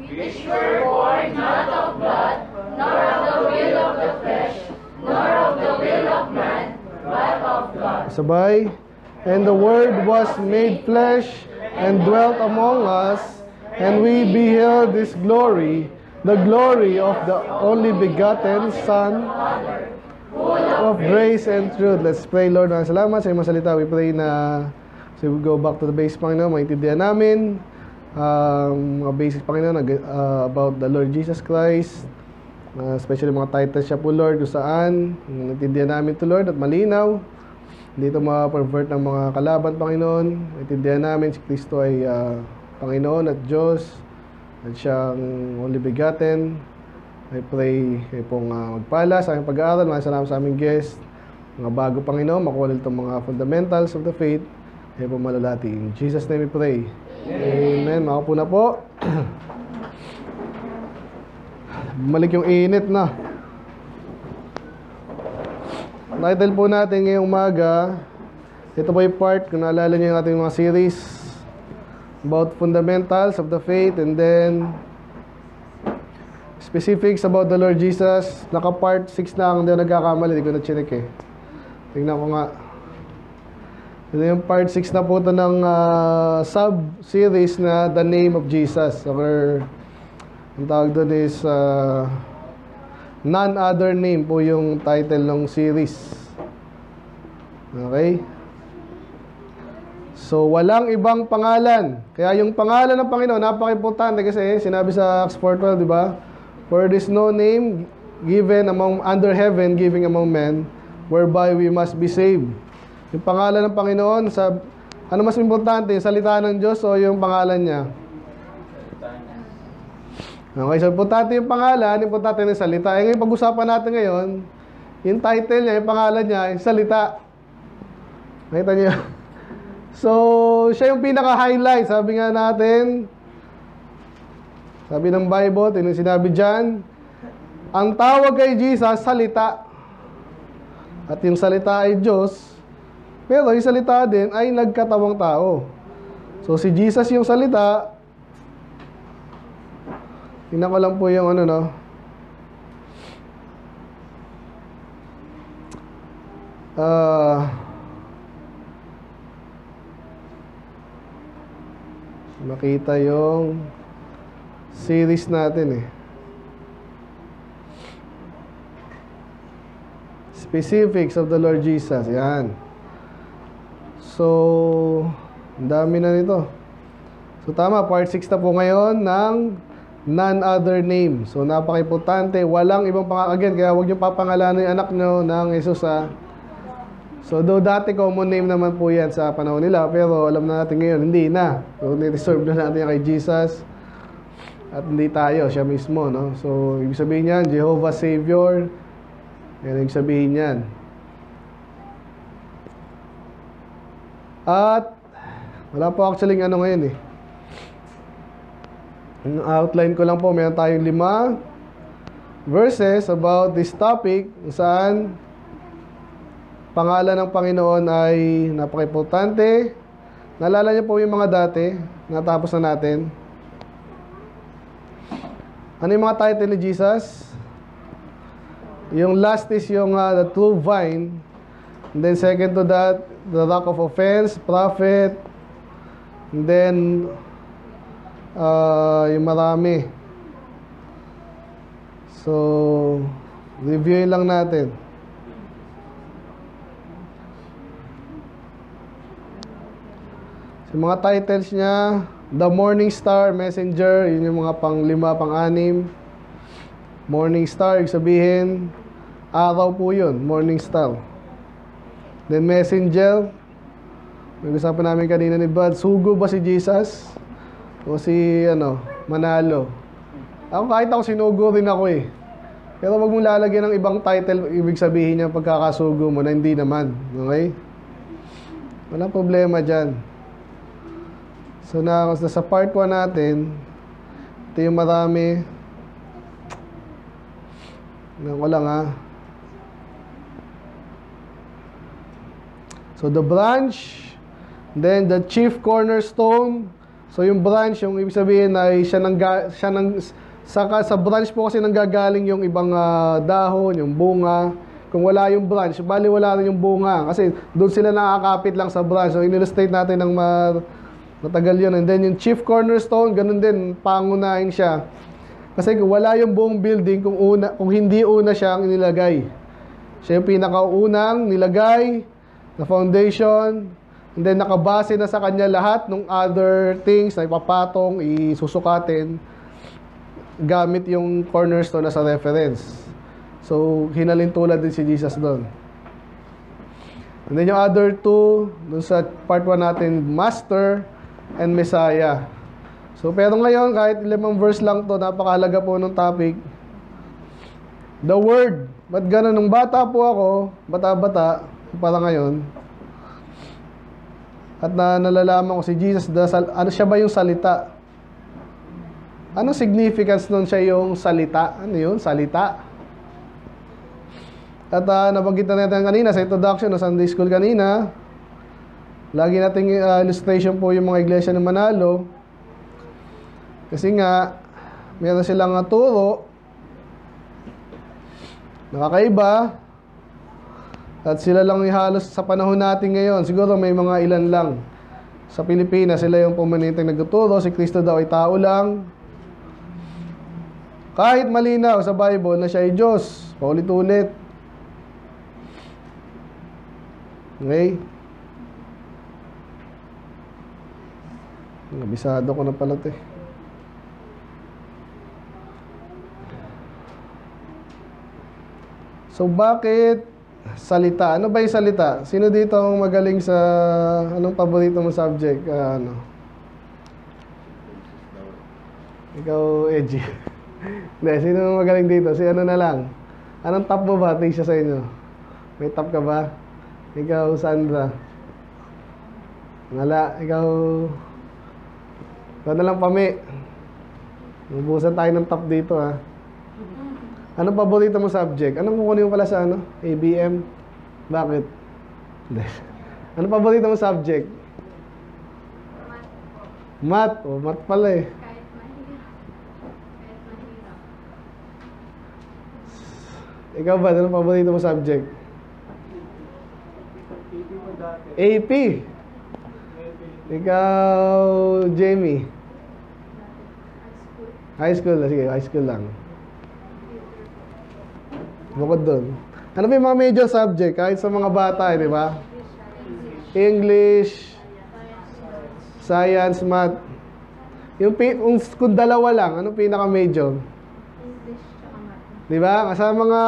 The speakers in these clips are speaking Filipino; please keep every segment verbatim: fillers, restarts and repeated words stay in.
which were born not of blood, nor of the will of the flesh, nor of the will of man, but of God. Sabay. And the Word was made flesh and dwelt among us, and we beheld His glory, the glory of the only begotten Son, of grace and truth. Let's pray. Lord, maraming salamat sa iyong mga salita. We pray na so we go back to the base, Panginoon, maintindihan namin um, mga basic, Panginoon, uh, about the Lord Jesus Christ, uh, especially mga titles siya po, Lord, kung saan maintindihan namin ito, Lord, at malinaw. Hindi ito ma-pervert ng mga kalaban, Panginoon. Maintindihan namin si Kristo ay uh, Panginoon at Diyos at siyang only begotten. I pray kayo pong uh, magpala sa aking pag-aaral. Maraming salamat sa aming guest. Mga bago, Panginoon, makuha nila itong mga fundamentals of the faith. Kayo pong malalati. In Jesus' name we pray. Amen. Makapo na po. Bumalik yung init na. Title po natin ngayong umaga, ito po yung part, kung naalala niyo yung ating mga series about fundamentals of the faith, and then specifics about the Lord Jesus. Naka part six na, hindi ako nagkakamali, hindi ko na-chinek eh. Tingnan ko nga. Ito yung part six na po ito ng uh, sub-series na The Name of Jesus, or ang tawag doon is uh, None Other Name po yung title ng series. Okay? So, walang ibang pangalan. Kaya yung pangalan ng Panginoon, napaka-importante kasi sinabi sa Acts four twelve, di ba? For there is no name given among under heaven, giving among men, whereby we must be saved. Yung pangalan ng Panginoon, sa, ano mas importante, yung salita ng Diyos o yung pangalan niya? Okay, so importante yung pangalan, importante yung salita. Eh, ngayon, pag-usapan natin ngayon, yung title niya, yung pangalan niya, yung salita. Nakita niyo? So, siya yung pinaka-highlight. Sabi nga natin, sabi ng Bible, yung sinabi dyan, ang tawag kay Jesus, salita. At yung salita ay Diyos, pero yung salita din ay nagkatawang tao. So, si Jesus yung salita. Tingnan ko lang po yung ano, no? Uh, makita yung series natin eh. Specifics of the Lord Jesus. Yan. So, ang dami na nito. So, tama. Part six na po ngayon ng None Other Name. So, napaka-importante. Walang ibang pangalan. Again, kaya huwag niyo papangalanan yung anak niyo ng Jesus, ha. So, though dati common name naman po yan sa panahon nila, pero alam na natin ngayon, hindi na. So, ni-reserve na natin yan kay Jesus. At hindi tayo, siya mismo, no? So, ibig sabihin yan, Jehovah Savior. Yan, ibig sabihin yan. At, wala po actually ano ngayon, eh. Ang outline ko lang po, meron tayong lima verses about this topic, kung saan pangalan ng Panginoon ay napaka-importante. Naalala niyo po yung mga dati, natapos na natin. Ano yung mga title ni Jesus? Yung last is yung uh, the true vine. And then second to that, the rock of offense, prophet. And then Uh, yung marami. So, reviewin lang natin. So, mga titles niya, The Morning Star, Messenger, yun yung mga pang lima, pang anim. Morning Star, ibig sabihin, araw po yun, Morning Star. Then Messenger, nag-usapan namin kanina ni Bud, sugo ba si Jesus? O si, ano, Manalo. Ako kahit ako sinugo rin ako eh. Pero wag mong lalagyan ng ibang title, ibig sabihin niya pagkakasugo mo na hindi naman. Okay? Walang problema dyan. So na, sa part one natin, ito yung marami. Tingnan ko lang ha. So the branch, then the chief cornerstone, So yung branch, yung ibig sabihin ay siya nang siya nang sa, sa branch po kasi nanggagaling yung ibang uh, dahon, yung bunga. Kung wala yung branch, bali wala rin yung bunga kasi doon sila nakakapit lang sa branch. So in-illustrate natin ng ma matagal yun. And then yung chief cornerstone, ganun din, pangunahin siya. Kasi kung wala yung buong building, kung una, kung hindi una siyang inilagay. Siya yung pinakaunang nilagay na foundation. And then nakabase na sa kanya lahat ng other things na ipapatong, isusukatin gamit yung cornerstone na sa reference. So, hinalin tulad din si Jesus doon. And then yung other two, doon sa part one natin, Master and Messiah. So, pero ngayon, kahit limang verse lang to, napakahalaga po ng topic. The Word. Ba't gano'n? Nung bata po ako, bata-bata, para ngayon, at na nalalaman ko si Jesus, the, ano siya ba yung salita? Ano significance nun siya yung salita? Ano yun? Salita? At uh, nabanggit na natin kanina sa introduction ng Sunday School kanina. Lagi nating uh, illustration po yung mga iglesia ng Manalo. Kasi nga, meron silang uh, turo. Nakakaiba. At sila lang yung halos sa panahon natin ngayon. Siguro may mga ilan lang. Sa Pilipinas, sila yung pumanitang nagtuturo. Si Kristo daw ay tao lang. Kahit malinaw sa Bible na siya ay Diyos. Paulit-ulit. Okay? Nabisado ko na pala ito eh. So, bakit salita? Ano ba yung salita? Sino dito ang magaling sa... Anong paborito mong subject? Uh, ano? Ikaw, Edgy. Hindi, sino magaling dito? Si ano na lang? Anong top mo ba? Tingin siya sa inyo. May top ka ba? Ikaw, Sandra. Wala. Ikaw... Ikaw na lang, Pami. Mabusan tayo ng top dito, ha. Anong paborito mo subject? Anong kukunin mo pala sa ano? A B M? Bakit? Anong paborito mo subject? Math. O, oh, math pala eh. Kahit mahirap. Kahit mahirap. Ikaw ba? Anong paborito mo subject? A P. Ikaw, Jamie. High school. Sige, high school lang. Bukod doon. Ano ba yung mga major subject? Kahit sa mga bata, eh, di ba? English, Science, Math. Yung, yung kung dalawa lang, anong pinaka-major? English tsaka math. Di ba? Sa mga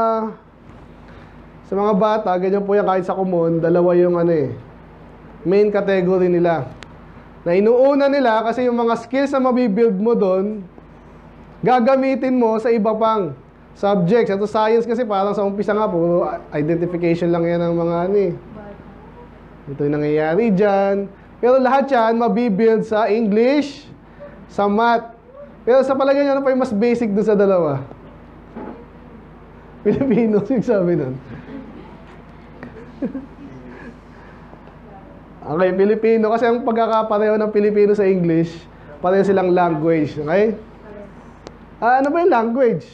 sa mga bata, ganyan po yan kahit sa common, dalawa yung ano eh, main category nila. Na inuuna nila kasi yung mga skills na mabibuild mo doon, gagamitin mo sa iba pang subjects. Ito science kasi parang sa umpisa nga, puro identification lang yan ng mga ano eh. Ito yung nangyayari dyan. Pero lahat yan, mabibuild sa English, sa Math. Pero sa palagay nyo, ano pa yung mas basic doon sa dalawa? Pilipino, yung sabi doon. Okay, Pilipino. Kasi ang pagkakapareho ng Pilipino sa English, pareho silang language. Okay? Ah, ano ba yung language?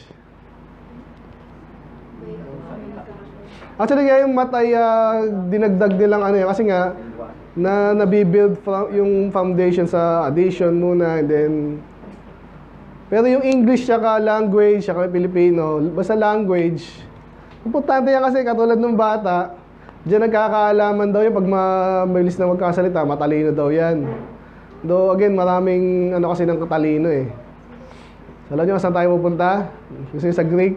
Actually, nga yung Math ay uh, dinagdag nilang ano yun. Kasi nga, na nabibuild from, yung foundation sa addition muna. And then, pero yung English tsaka language, tsaka Pilipino, basta language, importante yan kasi katulad ng bata, diyan nagkakaalaman daw yun pag mabilis na magkasalita, matalino daw yan. Though again, maraming ano kasi ng katalino eh. Alam nyo saan tayo pupunta? Gusto nyo sa Greek?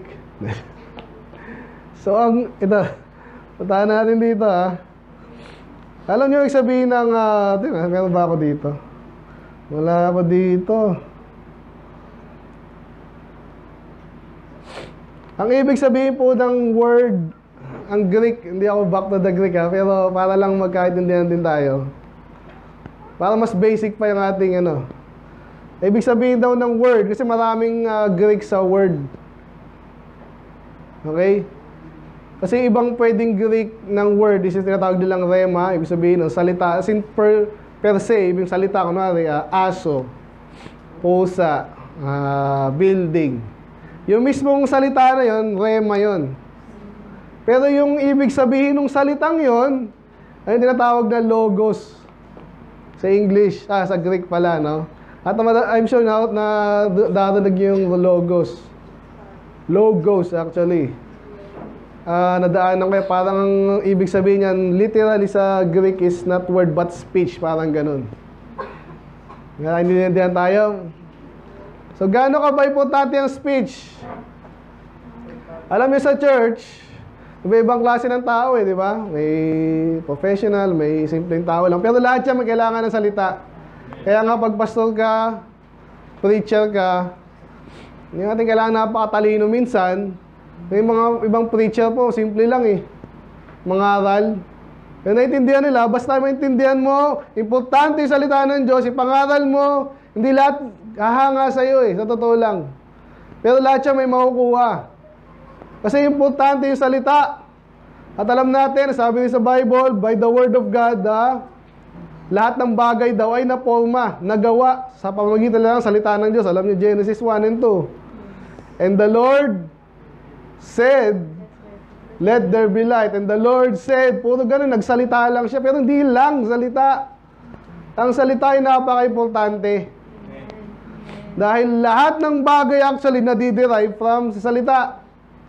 So, ang, ito, puntahan natin dito ha. Alam nyo yung sabihin ng, uh, tingnan, meron ba ako dito? Wala ako dito. Ang ibig sabihin po ng word, ang Greek, hindi ako back to the Greek ha, pero para lang magkaintindihan din tayo. Para mas basic pa yung ating ano. Ibig sabihin daw ng word, kasi maraming uh, Greek sa word. Okay? Kasi ibang pwedeng Greek ng word, is tinatawag nilang rema, ibig sabihin ng salita. As in, per, per se, ibig salita, kunwari, uh, aso, pusa, uh, building. Yung mismong salita na yun, rema yun. Pero yung ibig sabihin ng salitang yun, ay tinatawag na logos. Sa English, ah, sa Greek pala, no? At I'm sure na, na dadadag yung logos. Logos, actually. Uh, nadaanan kayo, parang ang ibig sabihin yan, literally sa Greek is not word but speech, parang ganun. Kaya hindi tayo. So, gaano ka ba importante ang speech? Alam niyo sa church, iba-ibang klase ng tao eh, di ba? May professional, may simpleng tao lang. Pero lahat yan may kailangan ng salita. Kaya nga pag pastor ka, preacher ka, hindi natin kailangan napakatalino minsan. May mga ibang preacher po, simple lang eh. Mangaral. Kaya naiintindihan nila, basta maintindihan mo, importante yung salita ng Diyos, ipangaral mo, hindi lahat hahanga sa'yo eh, sa totoo lang. Pero lahat siya may makukuha. Kasi importante yung salita. At alam natin, sabi sa Bible, by the word of God, ah, lahat ng bagay daw ay naporma, nagawa sa pamamagitan lang ng salita ng Diyos. Alam niyo, Genesis one and two. And the Lord said, let there be light. And the Lord said, puro ganun, nagsalita lang siya. Pero hindi lang salita. Ang salita ay napaka-importante. Dahil lahat ng bagay actually nadiderive from sa salita.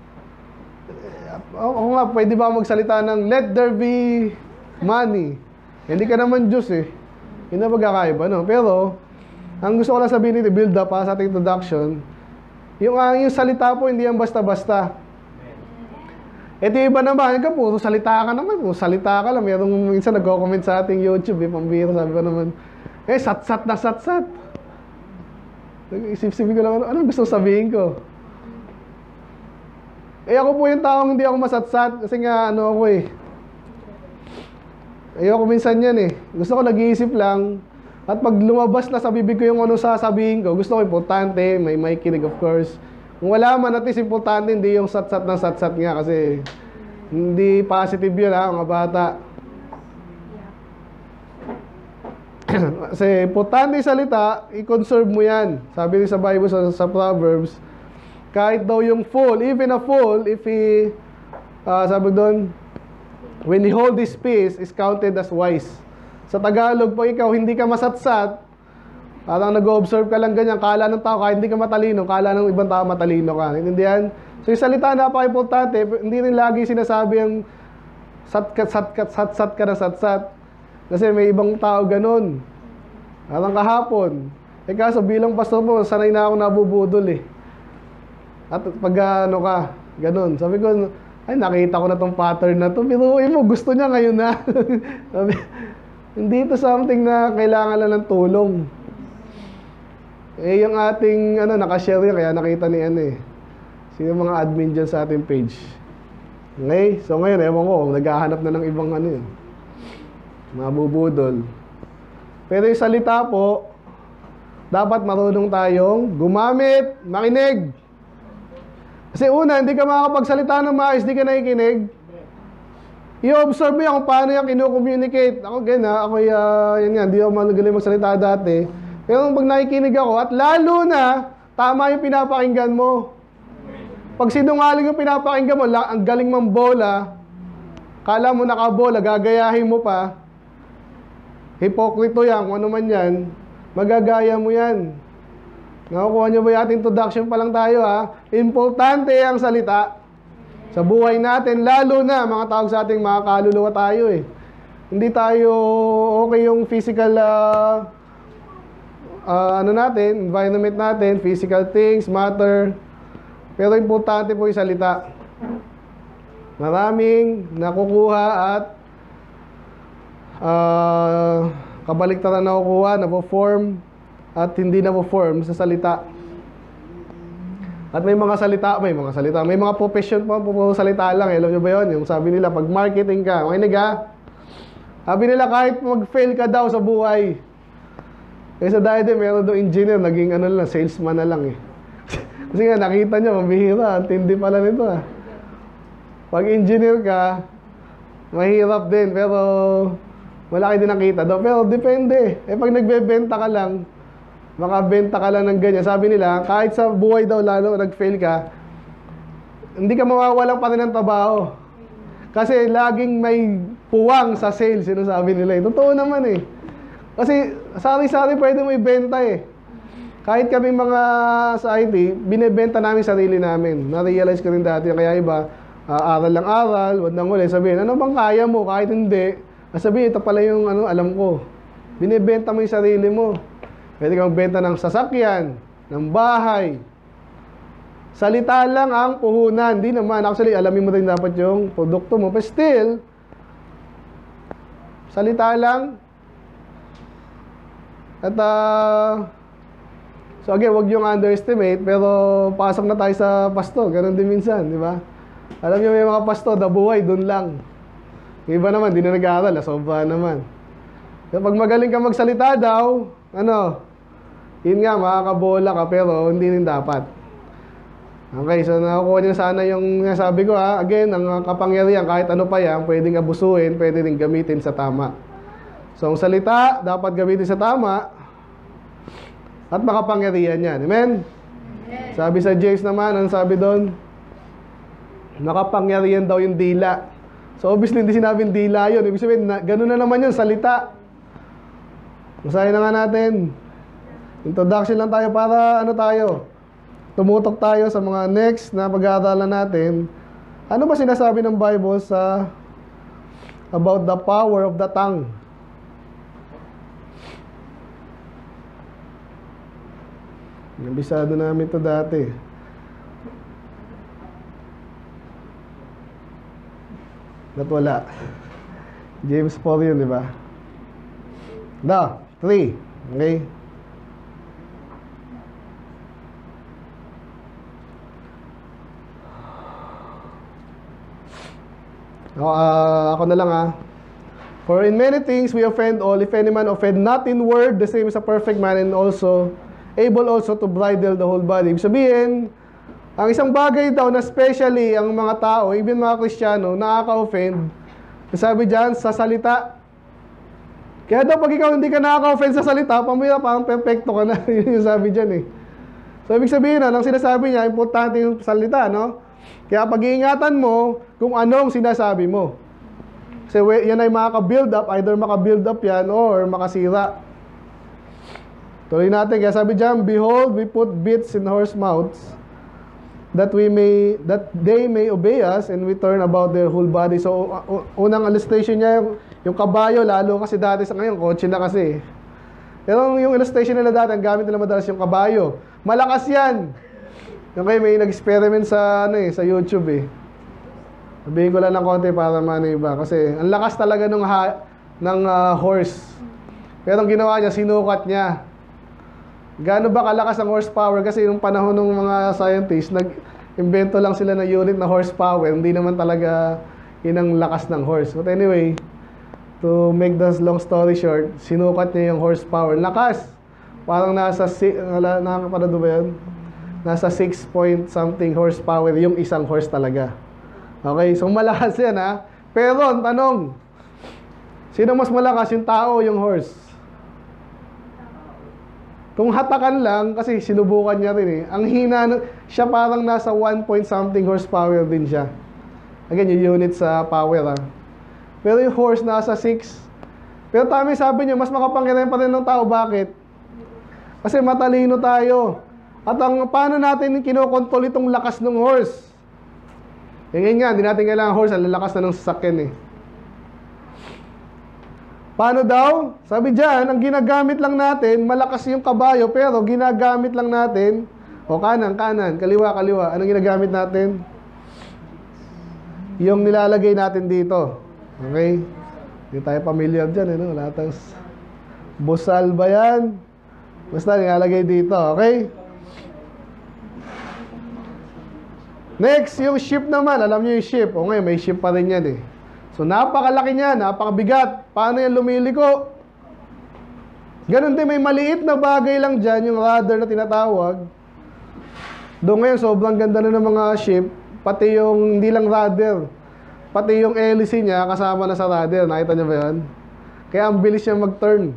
Ako nga, pwede ba magsalita ng let there be money? Hindi ka naman Diyos eh. Hindi na magkakaiba, no? Pero, ang gusto ko lang sabihin nito, build up ha, sa ating introduction, yung, uh, yung salita po, hindi yan basta-basta. Ito iba naman, ka puro salita ka naman, puro salita ka lang. Mayroong minsan nagko-comment sa ating YouTube, eh, pambira, sabi ko naman, eh, sat-sat na sat-sat. Isip-sipin ko lang, ano gusto sabihin ko? Eh, ako po yung taong hindi ako masatsat, kasi nga, ano ako eh, ayoko minsan yan eh. Gusto ko nag-iisip lang. At pag lumabas na sa bibig ko yung ano sasabihin ko, gusto ko importante, may may kinig of course. Kung wala man, at least importante, hindi yung sat-sat ng sat-sat nga kasi hindi positive yun ha, mga bata. Kasi importante yung salita, i-conserve mo yan. Sabi rin sa Bible, sa, sa Proverbs, kahit daw yung fool, even a fool, if he, uh, sabi doon, when he hold his peace, is counted as wise. Sa Tagalog, pag ikaw hindi ka masatsat, parang nag-observe ka lang ganyan, kala ng tao, kahit hindi ka matalino, kala ng ibang tao matalino ka. Intindihan? So yung salita napaka-importante, hindi rin lagi sinasabi ang satkat, satkat, satsat ka na satsat. Kasi may ibang tao ganun. Parang kahapon. Eh kaso bilang pastor po, sanay na ako nabubudol eh. At pag ano ka, ganun. Sabi ko, ay nakita ko na tong pattern na to. Pero mo, gusto niya ngayon na. Sabi, hindi ito something na kailangan lang ng tulong. Eh yung ating ano, nakashare yun, kaya nakita ni ano eh. Sino mga admin dyan sa ating page. Okay? So ngayon, ewan ko, naghahanap na ng ibang ano yun. Mabubudol. Pero yung salita po, dapat marunong tayong gumamit, makinig. Kasi una, hindi ka makakapagsalita ng maayos, hindi ka nakikinig. I-observe mo yan kung paano yan kinu-communicate. Ako ganyan, ako uh, yan yan, hindi ako magaling magsalita dati. Pero pag nakikinig ako, at lalo na, tama yung pinapakinggan mo. Pag sinungaling yung pinapakinggan mo, ang galing mong bola, kala mo nakabola, gagayahin mo pa, hipokrito yan, kung ano man yan, magagaya mo yan. Nakukuha nyo ba yung ating introduction pa lang tayo ha? Importante ang salita sa buhay natin, lalo na mga tawag sa ating mga kaluluwa tayo eh. Hindi tayo okay yung physical uh, uh, ano natin, environment natin, physical things, matter. Pero importante po yung salita. Maraming nakukuha at uh, kabaliktaran na nakukuha, napo-form at hindi na-form sa salita. At may mga salita, may mga salita, may mga profession pa, puro salita lang. Eh. Alam nyo ba yun? Yung sabi nila, pag marketing ka, makinig ha? Sabi nila, kahit mag-fail ka daw sa buhay. Kasi dahil din, meron doon engineer, naging ano lang, salesman na lang eh. Kasi nga, nakita nyo, mabihira, ang tindi pala nito ha. Pag engineer ka, mahirap din, pero Malaki din ang kita daw. Pero depende. Eh pag nagbebenta ka lang, makabenta ka lang ng ganyan. Sabi nila, kahit sa buhay daw lalo nag-fail ka, hindi ka mawawalan pa rin ng trabaho. Kasi laging may puwang sa sales, sinasabi nila. Eh. Totoo naman eh. Kasi sari-sari pwede mo ibenta eh. Kahit kami mga sa I T, binibenta namin sarili namin. Na-realize ko rin dati. Kaya iba, uh, aral lang aral, wag nang uli. Sabihin, ano bang kaya mo? Kahit hindi. Sabihin, ito pala yung ano, alam ko. Binibenta mo yung sarili mo. Pwede kang benta ng sasakyan, ng bahay. Salita lang ang puhunan. Hindi naman. Actually, alamin mo rin dapat yung produkto mo. But still, salita lang. At, uh, so again, wag yung underestimate. Pero, pasok na tayo sa pastor. Ganon din minsan, di ba? Alam niyo may mga pastor, nabuhay, dun lang. Yung iba naman, di na nag-aaral. Nasobra naman. So, pag magaling ka magsalita daw, ano, yun nga, makakabola ka, pero hindi rin dapat. Okay, so nakukuha niyo sana yung sabi ko ha. Again, ang kapangyarihan, kahit ano pa yan, pwedeng abusuin, pwede rin gamitin sa tama. So, ang salita, dapat gamitin sa tama, at makapangyarihan yan. Amen? Amen. Sabi sa James naman, ang sabi doon, makapangyarihan daw yung dila. So, obviously, hindi sinabing dila yun. Ibig sabihin, na, ganun na naman yun, salita. Masahin na nga natin. Introduction lang tayo para, ano tayo, tumutok tayo sa mga next na pag-aaralan natin. Ano ba sinasabi ng Bible sa about the power of the tongue? Nabisado namin to dati. Ba't wala? James four yun, di ba? Da, three. Okay? Ako, uh, ako na lang ah. For in many things we offend all. If any man offend not in word, the same is a perfect man, and also able also to bridle the whole body. Ibig sabihin, ang isang bagay daw na especially ang mga tao, even mga Kristiyano, nakaka-offend. Sabi dyan, sa salita. Kaya daw pag ikaw hindi ka nakaka-offend sa salita, pamaya parang perfecto ka na. Yun yung sabi dyan eh. So ibig sabihin na, ang sinasabi niya, importante yung salita, no? Kaya pag-iingatan mo kung anong sinasabi mo. Kasi yan ay makaka-build up, either maka-build up yan or makasira. Tuloy natin, kaya sabi dyan, behold, we put bits in horse mouths, that we may, that they may obey us, and we turn about their whole body. So, unang illustration niya, yung, yung kabayo, lalo kasi dati sa ngayon, kotse na kasi. Pero yung illustration nila dati, ang gamit nila madalas yung kabayo. Malakas yan! Okay, may nag-experiment sa, ano eh, sa YouTube eh. Sabihin ko lang ng konti para maano iba. Kasi ang lakas talaga ng, ha, ng uh, horse. Pero ang ginawa niya, sinukat niya. Gaano ba kalakas ang horsepower? Kasi yung panahon ng mga scientists, nag-invento lang sila ng unit na horsepower. Hindi naman talaga yun ang lakas ng horse. But anyway, to make the long story short, sinukat niya yung horsepower. Lakas! Parang nasa, nakakaparado ba yan? Nasa six point something horsepower yung isang horse talaga. Okay, so malakas yan ha. Pero ang tanong, sino mas malakas, yung tao o yung horse? Kung hatakan lang, kasi sinubukan niya rin eh. Ang hina, siya parang nasa one point something horsepower din siya. Again, yung unit sa power ha. Pero yung horse nasa six. Pero tama sabi niya, mas makapangyarihan pa rin ng tao. Bakit? Kasi matalino tayo. At ang paano natin kinokontrol itong lakas ng horse? E ngayon nga, hindi natin kailangan horse, ang lalakas na ng sasakyan eh. Paano daw? Sabi dyan, ang ginagamit lang natin, malakas yung kabayo, pero ginagamit lang natin, o kanan, kanan, kaliwa, kaliwa. Anong ginagamit natin? Yung nilalagay natin dito. Okay? Hindi tayo familiar dyan, eh, no? Lahat ng busal ba yan? Basta nilalagay dito, okay? Next, yung ship naman. Alam niyo yung ship. O ngayon, may ship pa rin yan eh. So, napakalaki niya, napakabigat. Paano yan lumiliko? Ganon din, may maliit na bagay lang dyan, yung rudder na tinatawag. Doon ngayon, sobrang ganda na ng mga ship. Pati yung, hindi lang rudder. Pati yung hélice niya, kasama na sa rudder. Nakita niyo ba yan? Kaya ang bilis niya mag-turn.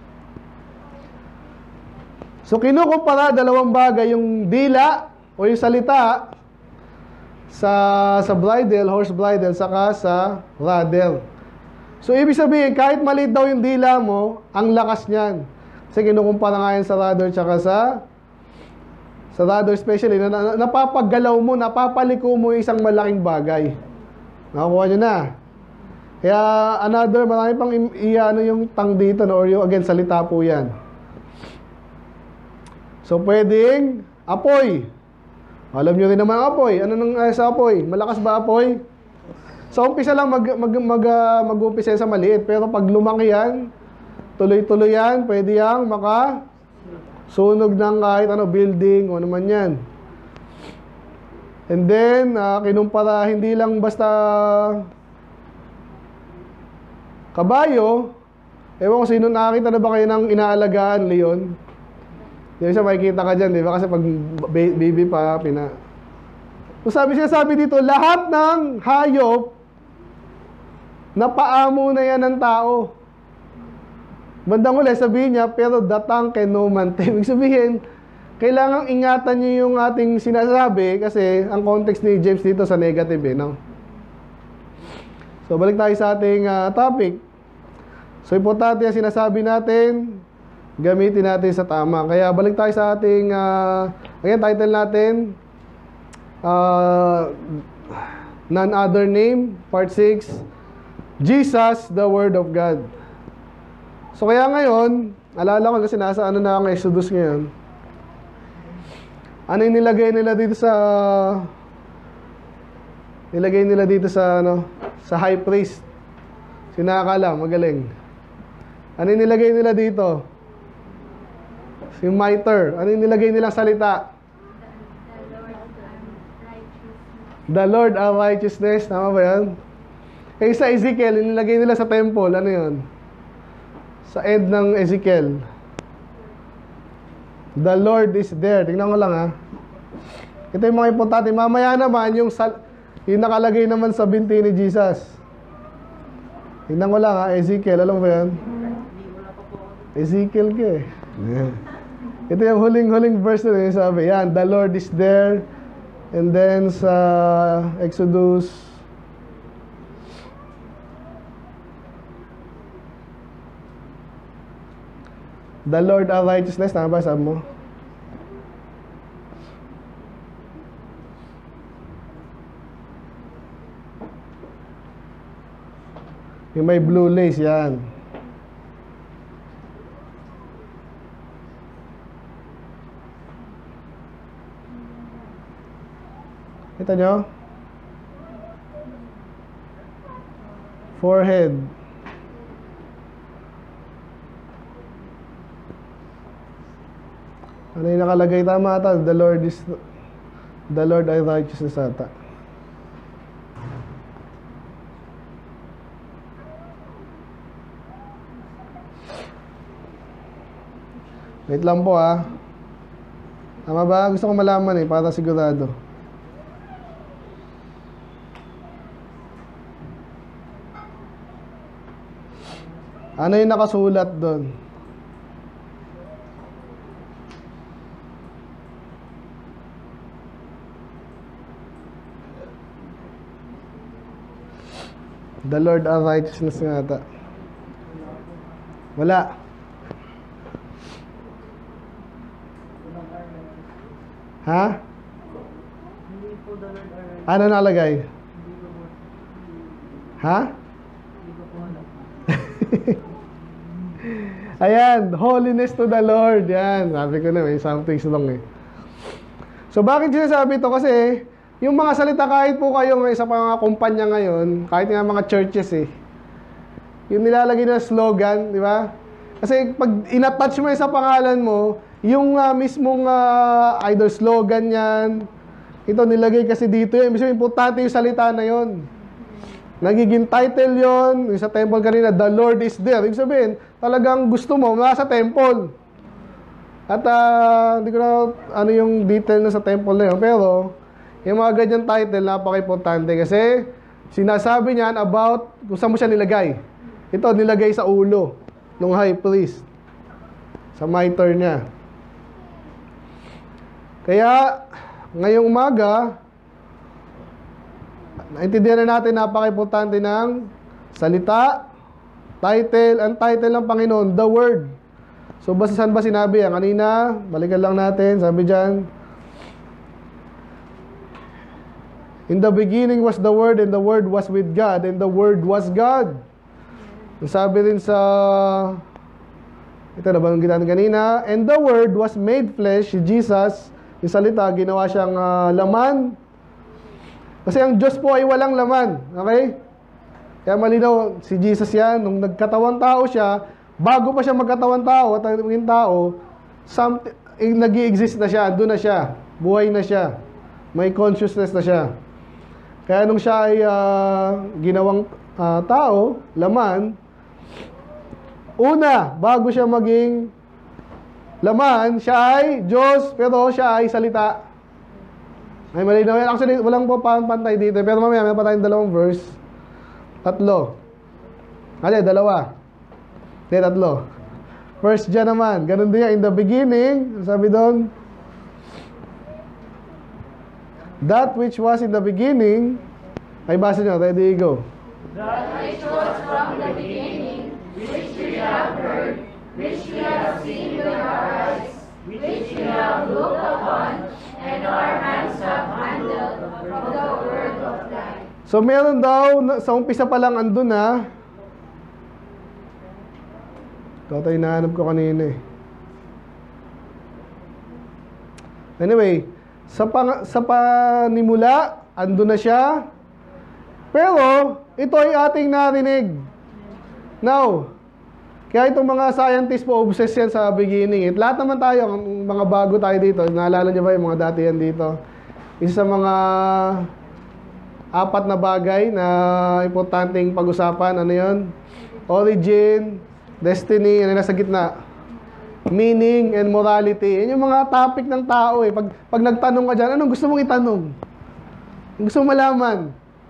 So, kinukumpara dalawang bagay, yung dila o yung salita sa, sa bridle, horse bridle, saka sa rudder. So, ibig sabihin, kahit maliit daw yung dila mo, ang lakas niyan. Kasi kinukumpara nga yan sa rudder tsaka sa sa rudder especially, na, na, napapaggalaw mo, napapaliko mo yung isang malaking bagay. Nakakuha nyo na. Kaya, another, marami pang i-ano yung tang dito, no? Or yung, again, salita po yan. So, pwedeng apoy. Alam nyo rin naman ang apoy. Ano nang uh, sa apoy? Malakas ba apoy? Sa umpisa lang mag, mag, mag, uh, mag-umpisa sa maliit. Pero pag lumaki yan, tuloy-tuloy yan, pwede yang maka sunog ng kahit ano, building o ano man yan. And then, uh, kinumpara, hindi lang basta kabayo. Ewan ko sino, nakakita na ba kayo ng inaalagaan, leon? Yung isa makikita ka dyan, di ba? Kasi pag baby pa, pina... So sabi siya, sabi dito, lahat ng hayop, napaamo na yan ng tao. Bandang uli, sabihin niya, pero datang kay no man tame. Ibig sabihin, kailangang ingatan niyo yung ating sinasabi kasi ang context ni James dito sa negative, eh, no? So, balik tayo sa ating uh, topic. So, importante yung sinasabi natin, gamitin natin sa tama. Kaya balik tayo sa ating uh, again, title natin, uh, none other name, part six, Jesus, the Word of God. So kaya ngayon, alala ko kasi nasa ano na ang Exodus ngayon. Ano yung nilagay nila dito sa nilagay nila dito sa ano, sa high priest. Sinakala, magaling. Ano yung nilagay nila dito? Yung mitre. Ano yung nilagay nilang salita? The Lord our righteousness. Tama ba yan? Eh sa Ezekiel, yung nilagay nila sa temple. Ano yun? Sa end ng Ezekiel. The Lord is there. Tingnan ko lang, ha. Ito yung mga importante. Mamaya naman, yung, sal yung nakalagay naman sa binti ni Jesus. Tingnan ko lang, ha. Ezekiel. Alam mo ba yan? Ezekiel ka eh. Yeah. Ito yung huling-huling verse na yung sabi. Yan, the Lord is there. And then sa Exodus, the Lord our righteousness. Tama ba sabi mo? Yung may blue lace, yan. Kita nyo? Forehead. Ano yung nakalagay? Tama ata. The Lord is the Lord ay righteousness ata. Wait lang po, ha. Tama ba? Gusto ko malaman eh, para sigurado. Ano yung nakasulat doon? The Lord our righteousness nga ata. Wala. Ha? Ano nalagay? Ha? Ayan, holiness to the Lord. Yan, sabi ko na, may something wrong eh. So, bakit sinasabi ito? Kasi, yung mga salita, kahit po kayo sa mga kumpanya ngayon, kahit nga mga churches eh, yung nilalagay na slogan, di ba? Kasi pag inattach mo yun sa pangalan mo, yung uh, mismong uh, either slogan yan, ito nilagay kasi dito yun. Ibig sabihin, importante yung salita na yun. Nagiging title yon, yung sa temple kanina, the Lord is there. Ibig sabihin, talagang gusto mo, nasa temple. At uh, hindi ko na ano yung detail na sa temple na yun, pero yung mga ganyan title, napaka-importante kasi sinasabi niyan about kung saan mo siya nilagay. ito nilagay sa ulo ng high priest. Sa mitre niya. Kaya, ngayong umaga, naintindihan na natin napaka-importante ng salita, title, ang title ng Panginoon, the Word. So, basta saan ba sinabi yan? Kanina, balikan lang natin, sabi dyan, in the beginning was the Word, and the Word was with God, and the Word was God. Sabi rin sa, ito na ba nung ginaan kanina, and the Word was made flesh, si Jesus, yung salita, ginawa siyang uh, laman. Kasi ang Diyos po ay walang laman. Okay? Kaya malinaw, si Jesus yan, nung nagkatawang tao siya, bago pa siya magkatawang tao at naging tao, something, eh, nag-i-exist na siya, doon na siya, buhay na siya, may consciousness na siya. Kaya nung siya ay uh, ginawang uh, tao, laman, una, bago siya maging laman, siya ay Diyos, pero siya ay salita. Ay, malinaw yan. Actually, walang po pantay dito. Pero mamaya, may pa tayong dalawang verse. Tatlo. Ano, dalawa. Hindi, tatlo. First John naman. Ganun din yan. In the beginning, sabi doon, that which was in the beginning, ay basa nyo, ready, go. That which was from the beginning, which we have heard, which we have seen with our eyes, which we have looked upon, and our hands have handled of the word of life. So meron daw, sa umpisa pa lang andun na, ito tayo hinahanap ko kanina eh. Anyway, sa, pang, sa panimula, andun na siya, pero ito ay ating narinig. Now, kaya itong mga scientists po, obsessed yan sa beginning. At lahat naman tayo, mga bago tayo dito, naalala niyo ba yung mga dati yan dito? Isa sa mga apat na bagay na importanteng pag-usapan, ano yun? Origin, destiny, ano nasa gitna? Meaning and morality. Yan yung mga topic ng tao eh. Pag, pag nagtanong ka dyan, anong gusto mong itanong? Gusto mong malaman?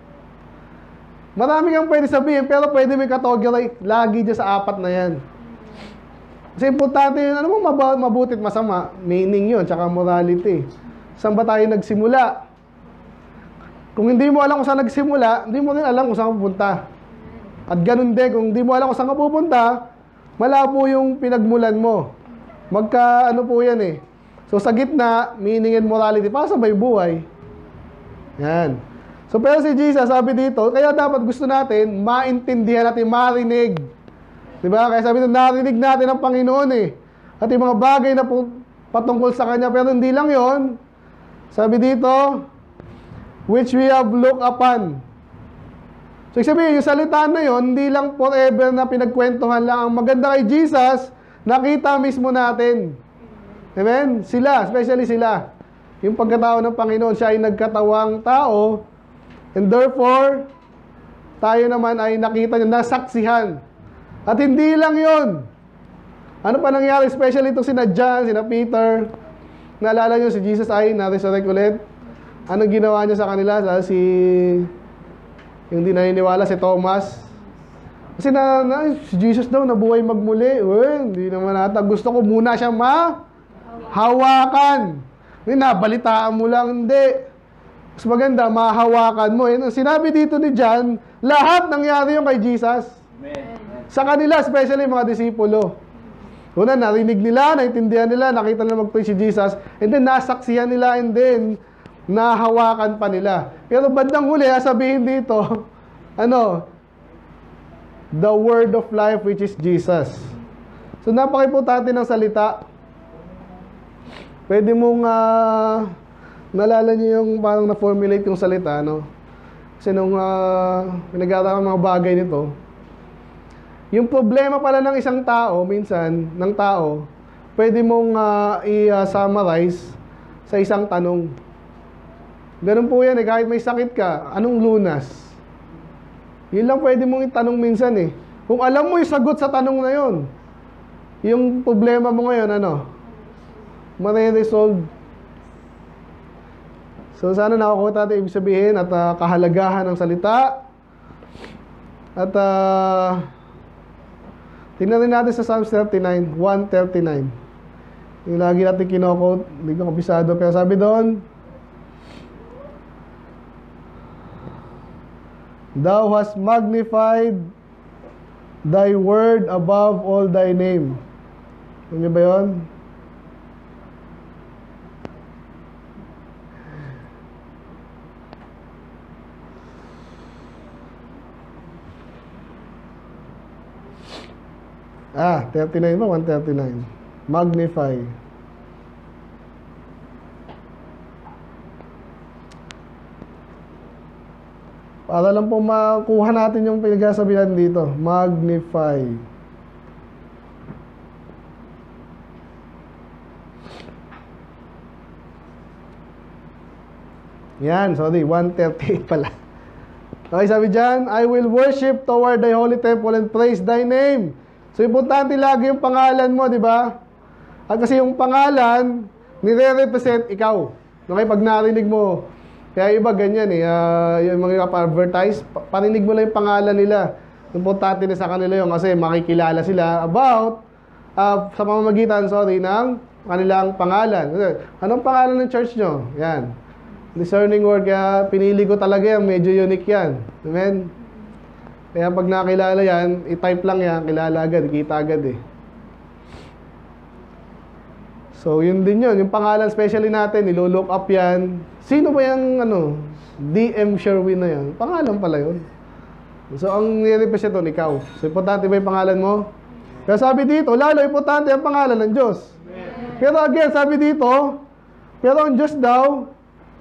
Marami kang pwede sabihin, pero pwede may category lagi dyan sa apat na yan. Kasi importante yun, ano mong mabuti at masama? Meaning yun, tsaka morality. Saan ba tayo nagsimula? Kung hindi mo alam kung saan nagsimula, hindi mo rin alam kung saan pupunta. At ganun din, kung hindi mo alam kung saan ka pupunta, malabo yung pinagmulan mo. Magka, ano po yan eh. So sa gitna, meaning and morality, para sabay buhay. Yan. So pero si Jesus, sabi dito, kaya dapat gusto natin, maintindihan natin, marinig. Diba? Kaya sabi dito, narinig natin ang Panginoon eh. At yung mga bagay na patungkol sa Kanya, pero hindi lang yon. Sabi dito, which we have looked upon. So sabihin, yung salita na yon, hindi lang forever na pinagkwentuhan lang. Ang maganda kay Jesus, nakita mismo natin. Amen? Sila, especially sila. Yung pagkatao ng Panginoon, siya ay nagkatawang tao, and therefore, tayo naman ay nakita niya, nasaksihan. At hindi lang yon. Ano pa nangyari? Especially itong sina John, sina Peter. Naalala niyo si Jesus ay na-resurrect ulit. Anong ginawa niya sa kanila? Si, yung di naniniwala, si Thomas. Kasi na, na, si Jesus daw nabuhay magmuli. Uy, hindi naman ata. Gusto ko muna siyang mahawakan. Hindi, nabalitaan mo lang. Hindi. Mas maganda, mahawakan mo. Yan, sinabi dito ni John, lahat nangyari yung kay Jesus. Amen. Sa kanila, especially mga disipulo. Una, narinig nila, naintindihan nila, nakita nila mag-preach si Jesus, and then nasaksihan nila, and then nahawakan pa nila. Pero bandang huli, sabihin dito, ano, the word of life which is Jesus. So napaka-importante ng salita. Pwede mong uh, naalala niyo yung parang na-formulate yung salita, no? Kasi nung uh, pinag-aaralan ng mga bagay nito, yung problema pala ng isang tao, minsan, ng tao, pwede mong uh, i-summarize sa isang tanong. Ganun po yan eh, kahit may sakit ka, anong lunas? Yun lang pwede mong itanong minsan eh. Kung alam mo yung sagot sa tanong na yun, yung problema mo ngayon, ano? Mare-resolve. So sana nakakuha natin ibig sabihin at uh, kahalagahan ng salita. At uh, Tingnan rin natin sa Psalms thirty-nine, one thirty-nine. Yung lagi natin kino-quote, hindi ko kabisado. Pero sabi doon, Thou hast magnified thy word above all thy name. Ano ba yun? Ah, thirty-nine ba? one thirty-nine. Magnify. Para lang po makuha natin yung pinagsasabihan dito. Magnify. Yan, sorry, one thirty-eight pala. Okay, sabi dyan, I will worship toward thy holy temple and praise thy name. So, importante lagi yung pangalan mo, di ba? At kasi yung pangalan, nire-represent ikaw. Okay, pag narinig mo, kaya iba ganyan eh, uh, yung mga pa-advertise, paninig mo lang yung pangalan nila. Importante na sa kanila yun kasi makikilala sila about, uh, sa pamamagitan, sorry, ng kanilang pangalan. Anong pangalan ng church nyo? Yan. Discerning word, kaya pinili ko talaga yan, medyo unique yan. Amen? Kaya pag nakilala yan, i-type lang yan, kilala agad, kita agad eh. So, yun din yun. Yung pangalan, especially natin, ilo-look up yan. Sino ba yung, ano, D M Sherwin na yan? Pangalan pala yun. So, ang nire-represent doon, ikaw. So, importante ba yung pangalan mo? Kaya sabi dito, lalo, importante ang pangalan ng Diyos. Pero again, sabi dito, pero ang Diyos daw,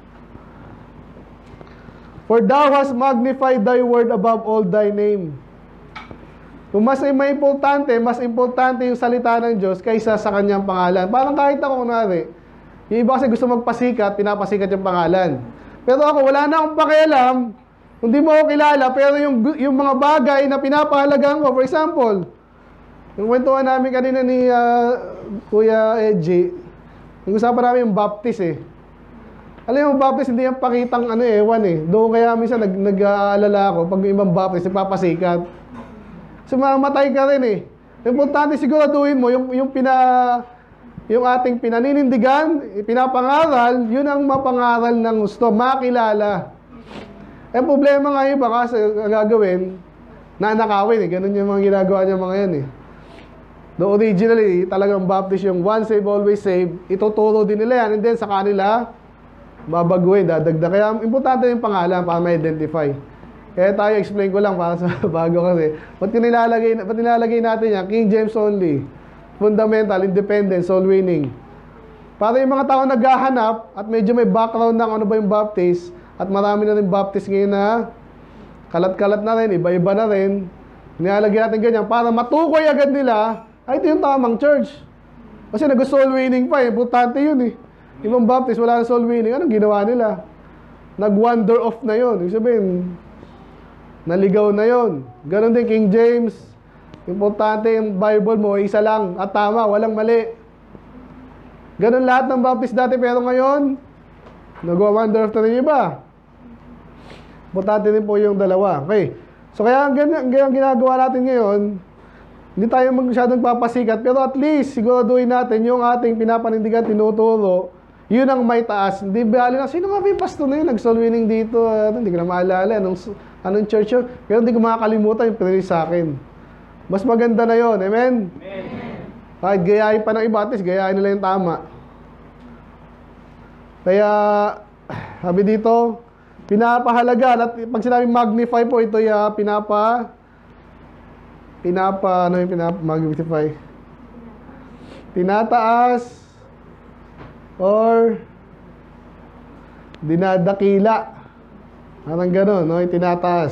for thou hast magnified thy word above all thy name. Kung mas may importante, mas importante yung salita ng Diyos kaysa sa kanyang pangalan. Parang kahit ako, kunwari, yung iba kasi gusto magpasikat, pinapasikat yung pangalan. Pero ako, wala na akong pakialam, hindi mo ako kilala, pero yung, yung mga bagay na pinapahalagaan ko, for example, yung kwentuhan namin kanina ni uh, Kuya Edgy, yung usapan namin yung baptist eh. Alam mo, baptist, hindi yung pakitang ano eh, ewan eh. Doon kaya minsan nag, nag-aalala ako, pag yung ibang baptist, nagpapasikat. So, mamatay ka rin eh. Importante siguraduhin mo, yung, yung, pina, yung ating pinaninindigan, pinapangaral, yun ang mapangaral ng gusto, makilala. Eh, problema nga iba kasi ang gagawin, nanakawin eh. Ganun yung mga ginagawa niya mga yan eh. The originally, talagang baptist yung once save, always save, ituturo din nila yan. And then sa kanila, babaguhin, dadagdag. Kaya importante yung pangalan para ma-identify. Kaya tayo explain ko lang para sa bago kasi. Ba't nilalagay, ba't nilalagay natin yan? King James only. Fundamental, independent, soul winning. Para yung mga tao naghahanap at medyo may background ng ano ba yung baptist at marami na rin baptist ngayon na kalat-kalat na rin, iba-iba na rin. Nilalagay natin ganyan para matukoy agad nila ay ito yung tamang church. Kasi nag-soul winning pa eh. Importante yun eh. Ibang baptist, wala na soul winning. Anong ginawa nila? Nag-wander off na yun. Ibig sabihin, naligaw na yun. Ganon din King James. Importante yung Bible mo, isa lang. At tama, walang mali. Ganon lahat ng baptist dati. Pero ngayon, nag-wander off na rin iba. Importante din po yung dalawa. Okay. So kaya ang, ang, ang ginagawa natin ngayon, hindi tayo masyadong papasikat. Pero at least, siguraduhin natin yung ating pinapanindigan, tinuturo, yun ang may taas. Hindi bali na, sino nga ba yung pastor na yun? Nag-soul winning dito. Uh, hindi ko na maalala. Anong, anong church yun? Pero hindi ko makakalimutan yung pinili sa akin. Mas maganda na yun. Amen? Amen. Kahit gayahin pa ng iba, at least gayahin nila yung tama. Kaya, sabi dito, pinapahalaga. At pag sinabing magnify po, ito yung uh, pinapa, pinapa, ano yung pinapa, magnify? Tinataas, or dinadakila. Parang gano'n, no? Tinataas.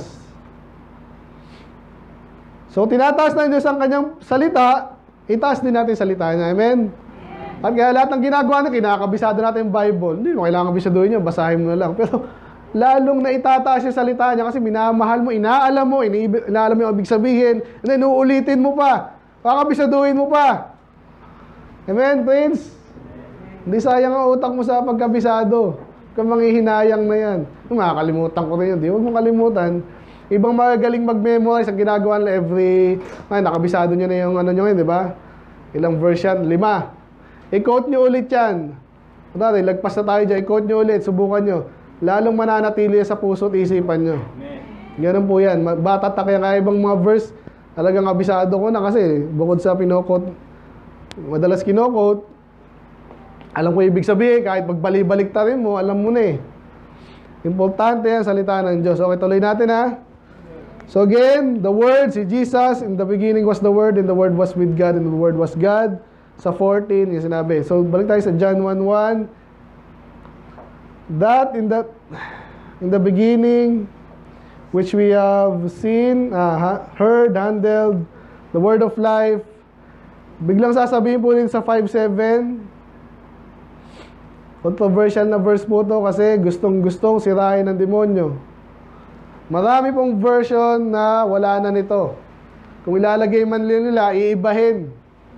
So, tinataas na Diyos ang kanyang salita, itaas din natin salita niya. Amen? At kaya lahat ng ginagawa na, kinakabisado natin yung Bible. Hindi mo kailangan kabisaduhin niya, basahin mo na lang. Pero, lalong na itataas yung salita niya kasi minamahal mo, inaalam mo, inaalam mo yung ibig sabihin, and then uulitin mo pa. Kakabisaduhin mo pa. Amen, Prince? Hindi sayang ang utak mo sa pagkabisado. Kung manghihinayang na yan. Makakalimutan ko rin yun. Di, huwag mong kalimutan. Ibang magagaling mag-memorize, ang ginagawa nila every, ay, nakabisado nyo na yung ano nyo ngayon, di ba? Ilang version? Lima. I-quote nyo ulit yan. Dati, lagpas na tayo dyan, i-quote nyo ulit, subukan nyo. Lalong mananatili sa puso at isipan nyo. Ganun po yan. Batatak yan, kaya ibang mga verse, talagang kabisado ko na kasi bukod sa pinokot, madalas kinokot, alam ko ibig sabihin, kahit magbalik-balik ta rin mo, alam mo na eh. Importante yan, salita ng Diyos. Okay, tuloy natin ha. So again, the Word, si Jesus, in the beginning was the Word, and the Word was with God, and the Word was God. Sa fourteen, yung sinabi. So balik tayo sa John one one. That in the, in the beginning, which we have seen, uh, heard, handled, the word of life. Biglang sasabihin po rin sa five seven. Controversial na verse po to kasi gustong-gustong sirain ng demonyo. Marami pong version na wala na nito. Kung ilalagay man nila, iibahin.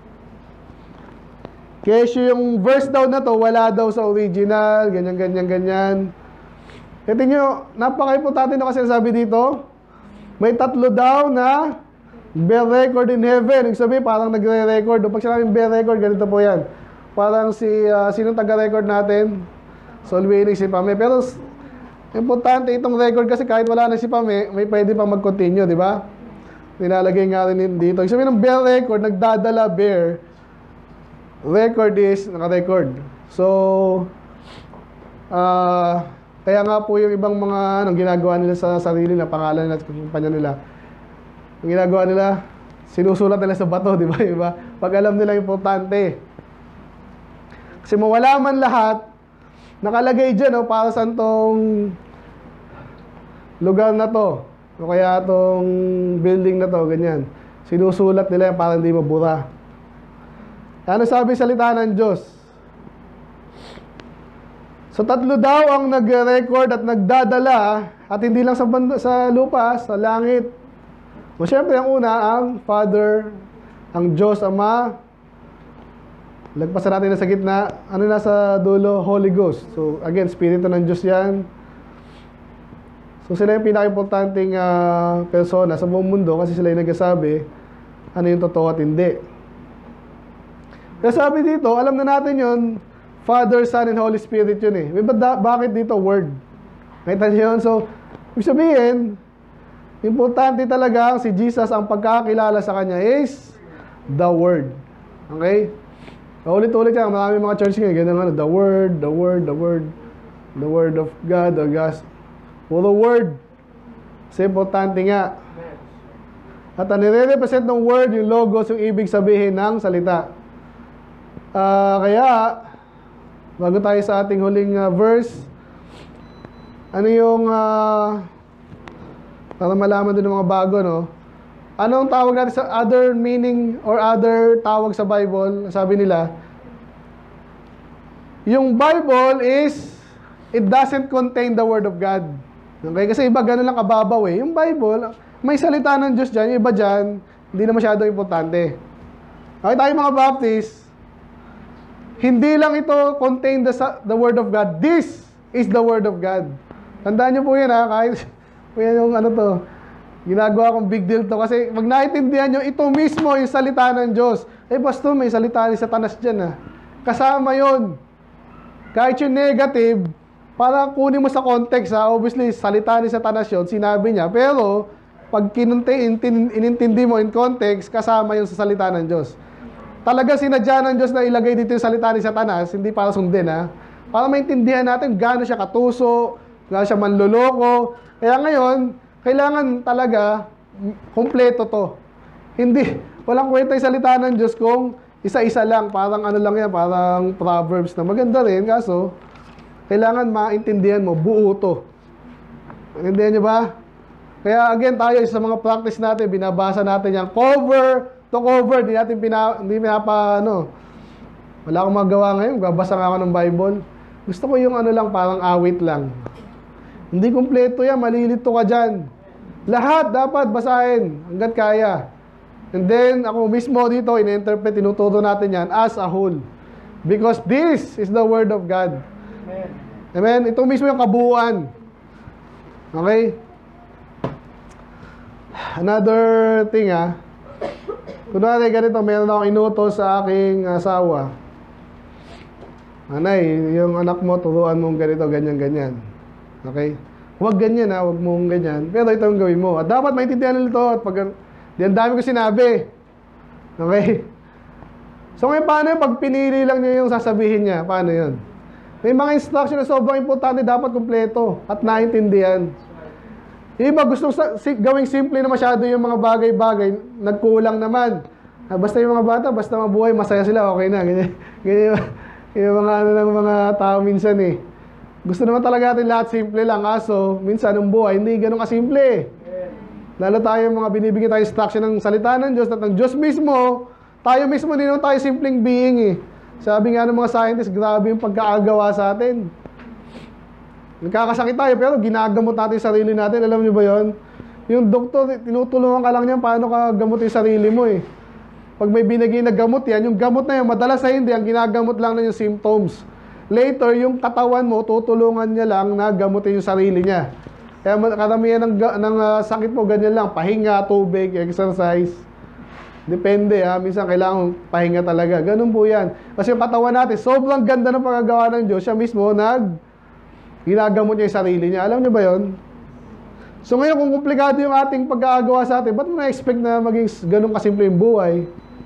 Kesyo yung verse daw na to, wala daw sa original, ganyan, ganyan, ganyan. Kasi nyo, napaka-importante na kasi sabi dito, may tatlo daw na bear record in heaven. Ibig sabihin, parang nagre-record. Pag sinabing bear record, ganito po yan. Parang si, uh, sinong taga-record natin? Solwini, si Pame. Pero, importante itong record kasi kahit wala na si Pame, may pwede pa mag-continue, di ba? Nilalagay nga rin dito. Ibig sabihin ng bear record, nagdadala bear, record is naka-record. So, ah, uh, kaya nga po yung ibang mga anong ginagawa nila sa sarili nila, pangalan nila at kumpanya nila. Yung ginagawa nila, sinusulat nila sa bato, di ba? Diba? Pag alam nila importante. Kasi mawala man lahat, nakalagay dyan, oh, para saan tong lugar na to. O kaya tong building na to, ganyan. Sinusulat nila yan para hindi mabura. Ano sabi salita ng Diyos? So tatlo daw ang nag-record at nagdadala at hindi lang sa, banda, sa lupa, sa langit. O syempre ang una, ang Father, ang Diyos Ama. Lagpasan natin na sa gitna, ano na sa dulo, Holy Ghost. So again, Spirito ng Diyos yan. So sila yung pinaka-importanting uh, persona sa buong mundo kasi sila yung nagsasabi ano yung totoo at hindi. Kaya sabi dito, alam na natin yun, Father, Son, and Holy Spirit yun eh. Bakit dito word? Nakita niyo yun? So, ibig sabihin, importante talaga si Jesus, ang pagkakilala sa Kanya is the Word. Okay? Ulit-ulit yan. Marami mga church ngayon. Ganun ano, the Word, the Word, the Word, the Word of God, the God. Puro Word. Kasi importante nga. At ang nire-represent ng Word, yung logos, yung ibig sabihin ng salita. Uh, kaya, bago tayo sa ating huling uh, verse, ano yung, uh, para malaman din ng mga bago, no? Anong tawag natin sa other meaning or other tawag sa Bible? Sabi nila, yung Bible is, it doesn't contain the Word of God. Okay? Kasi iba gano'n lang kababaw eh. Yung Bible, may salita ng Diyos dyan, yung iba dyan, hindi na masyadong importante. Okay, tayo mga Baptist, hindi lang ito contain the, the Word of God. This is the Word of God. Tandaan niyo po yan ha, kahit yan yung ano to, ginagawa kong big deal to. Kasi pag naintindihan nyo, ito mismo yung salita ng Diyos. Eh pastor, may salita ni Satanas dyan ha. Kasama yon. Kahit yung negative, para kunin mo sa context ha, obviously salita ni Satanas yun, sinabi niya. Pero, pag kinunti, inintindi mo in context, kasama yung sa salita ng Diyos. Talaga sinadya ng Diyos na ilagay dito yung salita ni Satanas, hindi para sundin ha. Para maintindihan natin gaano siya katuso, gaano siya manloloko. Kaya ngayon, kailangan talaga kumpleto to. Hindi, walang kwenta yung salita ng Diyos kung isa-isa lang, parang ano lang yan, parang Proverbs na maganda rin. Kaso, kailangan maintindihan mo, buo to. Intindihan niyo ba? Kaya again, tayo sa mga practice natin, binabasa natin yan, cover to cover, hindi natin pina, hindi pinapa, ano, wala akong magawa ngayon, babasa nga ako ng Bible. Gusto ko yung ano lang, parang awit lang. Hindi kumpleto yan, malilito ka dyan. Lahat dapat basahin, hanggat kaya. And then, ako mismo dito, in-interpret, tinuturo natin yan as a whole. Because this is the Word of God. Amen. Amen? Ito mismo yung kabuuan. Okay? Another thing ah. Kunwari ganito, meron akong inutos sa aking asawa. Anay, yung anak mo, turuan mong ganito, ganyan, ganyan. Okay? Huwag ganyan ha, huwag mong ganyan. Pero ito yung gawin mo. At dapat maintindihan nila ito. At pag, di ang dami ko sinabi. Okay? So ngayon, paano yung pag pinili lang niya yung sasabihin niya? Paano yun? May mga instruction na sobrang importante, dapat kumpleto at naintindihan. Yung iba gustong si, gawing simple na masyado yung mga bagay-bagay, nagkulang naman. Ah, basta yung mga bata, basta mabuhay, masaya sila, okay na. Ganyan, ganyan yung mga, ano, ng mga tao minsan eh. Gusto naman talaga natin lahat simple lang, kaso minsan ang buhay, hindi ganun kasimple. Lalo tayo mga binibigyan tayo instruction ng salita ng Diyos at ng Diyos mismo, tayo mismo din naman tayo simpleng being eh. Sabi nga ng mga scientists, grabe yung pagkaagawa sa atin. Nagkakasakit tayo pero ginagamot natin yung sarili natin. Alam niyo ba yon? Yung doktor, tinutulungan ka lang niyan paano ka gamot yung sarili mo eh. Pag may binigay na gamot yan, yung gamot na yan, madalas ay hindi, ang ginagamot lang na yung symptoms. Later, yung katawan mo, tutulungan niya lang na gamutin yung sarili niya. Kaya karamihan ng, ng uh, sakit mo, ganyan lang, pahinga, tubig, exercise. Depende ha, minsan kailangan pahinga talaga. Ganun po yan. Kasi yung katawan natin, sobrang ganda ng pagkagawa ng Diyos, siya mismo nag ginagamot niya yung sarili niya. Alam niyo ba yon? So ngayon, kung komplikado yung ating pagkakagawa sa atin, ba't mo na-expect na maging ganun kasimple yung buhay?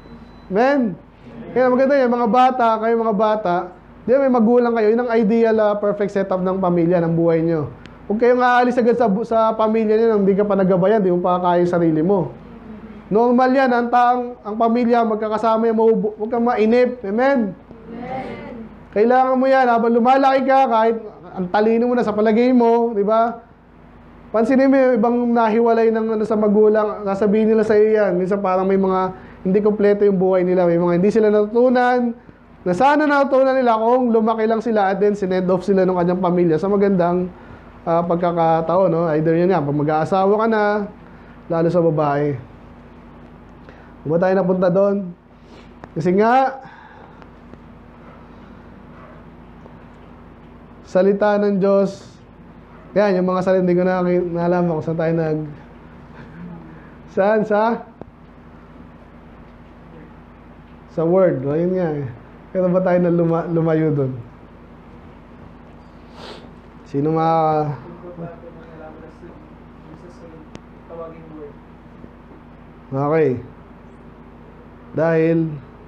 Amen? Kaya maganda yan, mga bata, kayo mga bata, di ba may magulang kayo, yun ang ideal uh, perfect setup ng pamilya, ng buhay nyo. Huwag kayong aalis agad sa, sa pamilya nyo nang hindi ka pa nagabayan, di mo pa kaya yung sarili mo. Normal yan, ang taong, ang pamilya, magkakasama yan, mahubo, huwag kang mainip. Amen? Amen? Kailangan mo yan, habang lumalaki ka, kahit ang talino mo na sa palagay mo, di ba? Pansinin mo yung ibang nahiwalay ng ano sa magulang, sasabihin nila sa iyo yan. Minsan parang may mga hindi kompleto yung buhay nila, may mga hindi sila natutunan, na sana natutunan nila kung lumaki lang sila at then sinend off sila ng kanyang pamilya sa magandang uh, pagkakataon, no? Either yun yan, pag mag-aasawa ka na, lalo sa babae. Kung ba tayo napunta doon? Kasi nga, salita ng Diyos. Yan, yung mga salita, hindi ko na nalaman kung saan tayo nag... Saan? Sa? Sa Word. O, yun nga eh. Pero ba tayo na luma, lumayo doon? Sino mga... Okay. Dahil...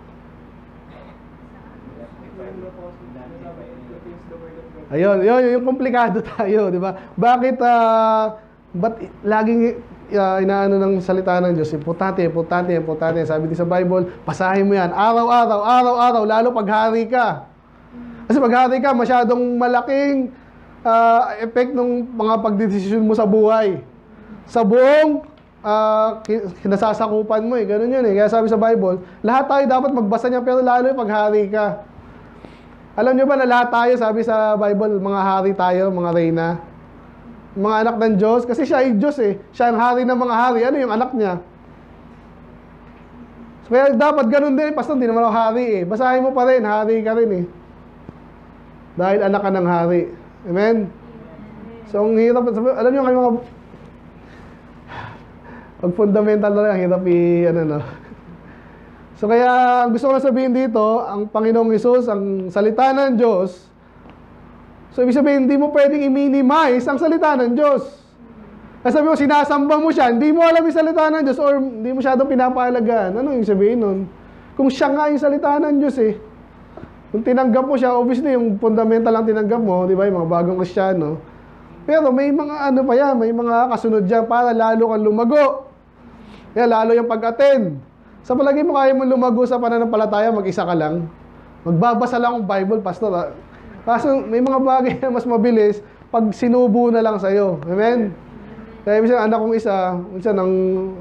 Ayun, yun, yung komplikado tayo, di ba? Bakit, uh, ba't laging uh, inaano ng salita ng Diyos? Importante, importante, importante. Sabi din sa Bible, basahin mo yan, araw-araw, araw-araw, lalo pag hari ka. Kasi pag hari ka, masyadong malaking uh, effect ng mga pagdedesisyon mo sa buhay. Sa buong uh, kinasasakupan mo eh, ganun yun eh. Kaya sabi sa Bible, lahat tayo dapat magbasa niya, pero lalo pag hari ka. Alam nyo ba na lahat tayo, sabi sa Bible, mga hari tayo, mga reyna, mga anak ng Diyos, kasi siya ay Diyos eh. Siya ang hari ng mga hari. Ano yung anak niya? So, kaya dapat ganun din. Pastor, hindi naman ako hari eh. Basahin mo pa rin, hari ka rin eh. Dahil anak ka ng hari. Amen? So, ang hirap, alam nyo kayo mga, pag fundamental na lang, hirap i, ano no. So kaya gusto ko na sabihin dito, ang Panginoong Hesus, ang salita ng Diyos. So ibig sabihin, hindi mo pwedeng i-minimize ang salita ng Diyos. Kasi sabi mo, sinasamba mo siya, hindi mo alam yung salita ng Diyos or hindi mo masyadong pinapahalagaan. Ano yung sabihin nun? Kung siya nga yung salita ng Diyos eh. Kung tinanggap mo siya, obviously yung fundamental lang tinanggap mo, di ba, yung mga bagong Kristiyano. Pero may mga ano pa yan, may mga kasunod dyan para lalo kang lumago. Kaya lalo yung pag-attend. Sa palagi mo kaya mo lumago sa pananampalataya, mag-isa ka lang. Magbabasa lang ng Bible, pastor. Ha? Kaso may mga bagay na mas mabilis pag sinubo na lang sa'yo. Amen? Kaya minsan anak kong isa, minsan ang,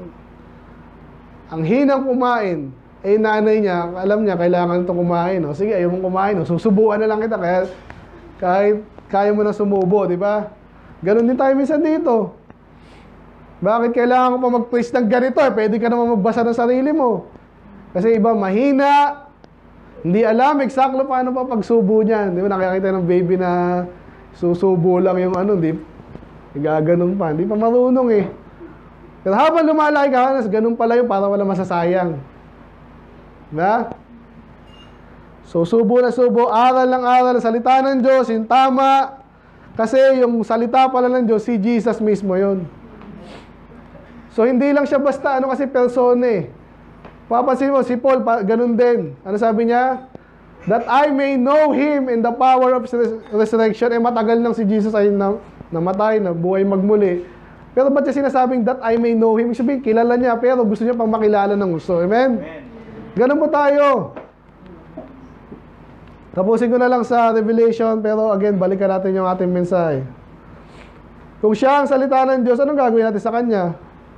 ang hinang kumain, eh nanay niya, alam niya, kailangan ito kumain. No? Sige, ayaw mong kumain. No? Susubuan na lang kita. Kaya kahit kaya mo na sumubo, di ba? Ganon din tayo minsan dito. Bakit kailangan ko pa mag-twist ng ganito? Eh, pwede ka naman magbasa ng sarili mo. Kasi iba mahina, hindi alam exactly paano pa pagsubo niyan. Di ba nakakita ng baby na susubo lang yung ano, di gaganon pa. Hindi pa marunong eh. Pero habang lumalaki ka, ganun pala yung para wala masasayang. Diba? So, subo na subo, aral ng aral, salita ng Diyos, yung tama. Kasi yung salita pala ng Diyos, si Jesus mismo yun. So, hindi lang siya basta, ano kasi persona eh. Papansin mo, si Paul, pa, ganun din. Ano sabi niya? That I may know Him in the power of res- resurrection. Eh, matagal nang si Jesus ay na, namatay, na buhay magmuli. Pero ba't siya sinasabing that I may know Him? Sabihin, kilala niya, pero gusto niya pang makilala ng gusto. Amen? Amen. Ganun po tayo. Tapusin ko na lang sa Revelation, pero again, balikan natin yung ating mensahe. Kung siya ang salita ng Diyos, anong gagawin natin sa Kanya?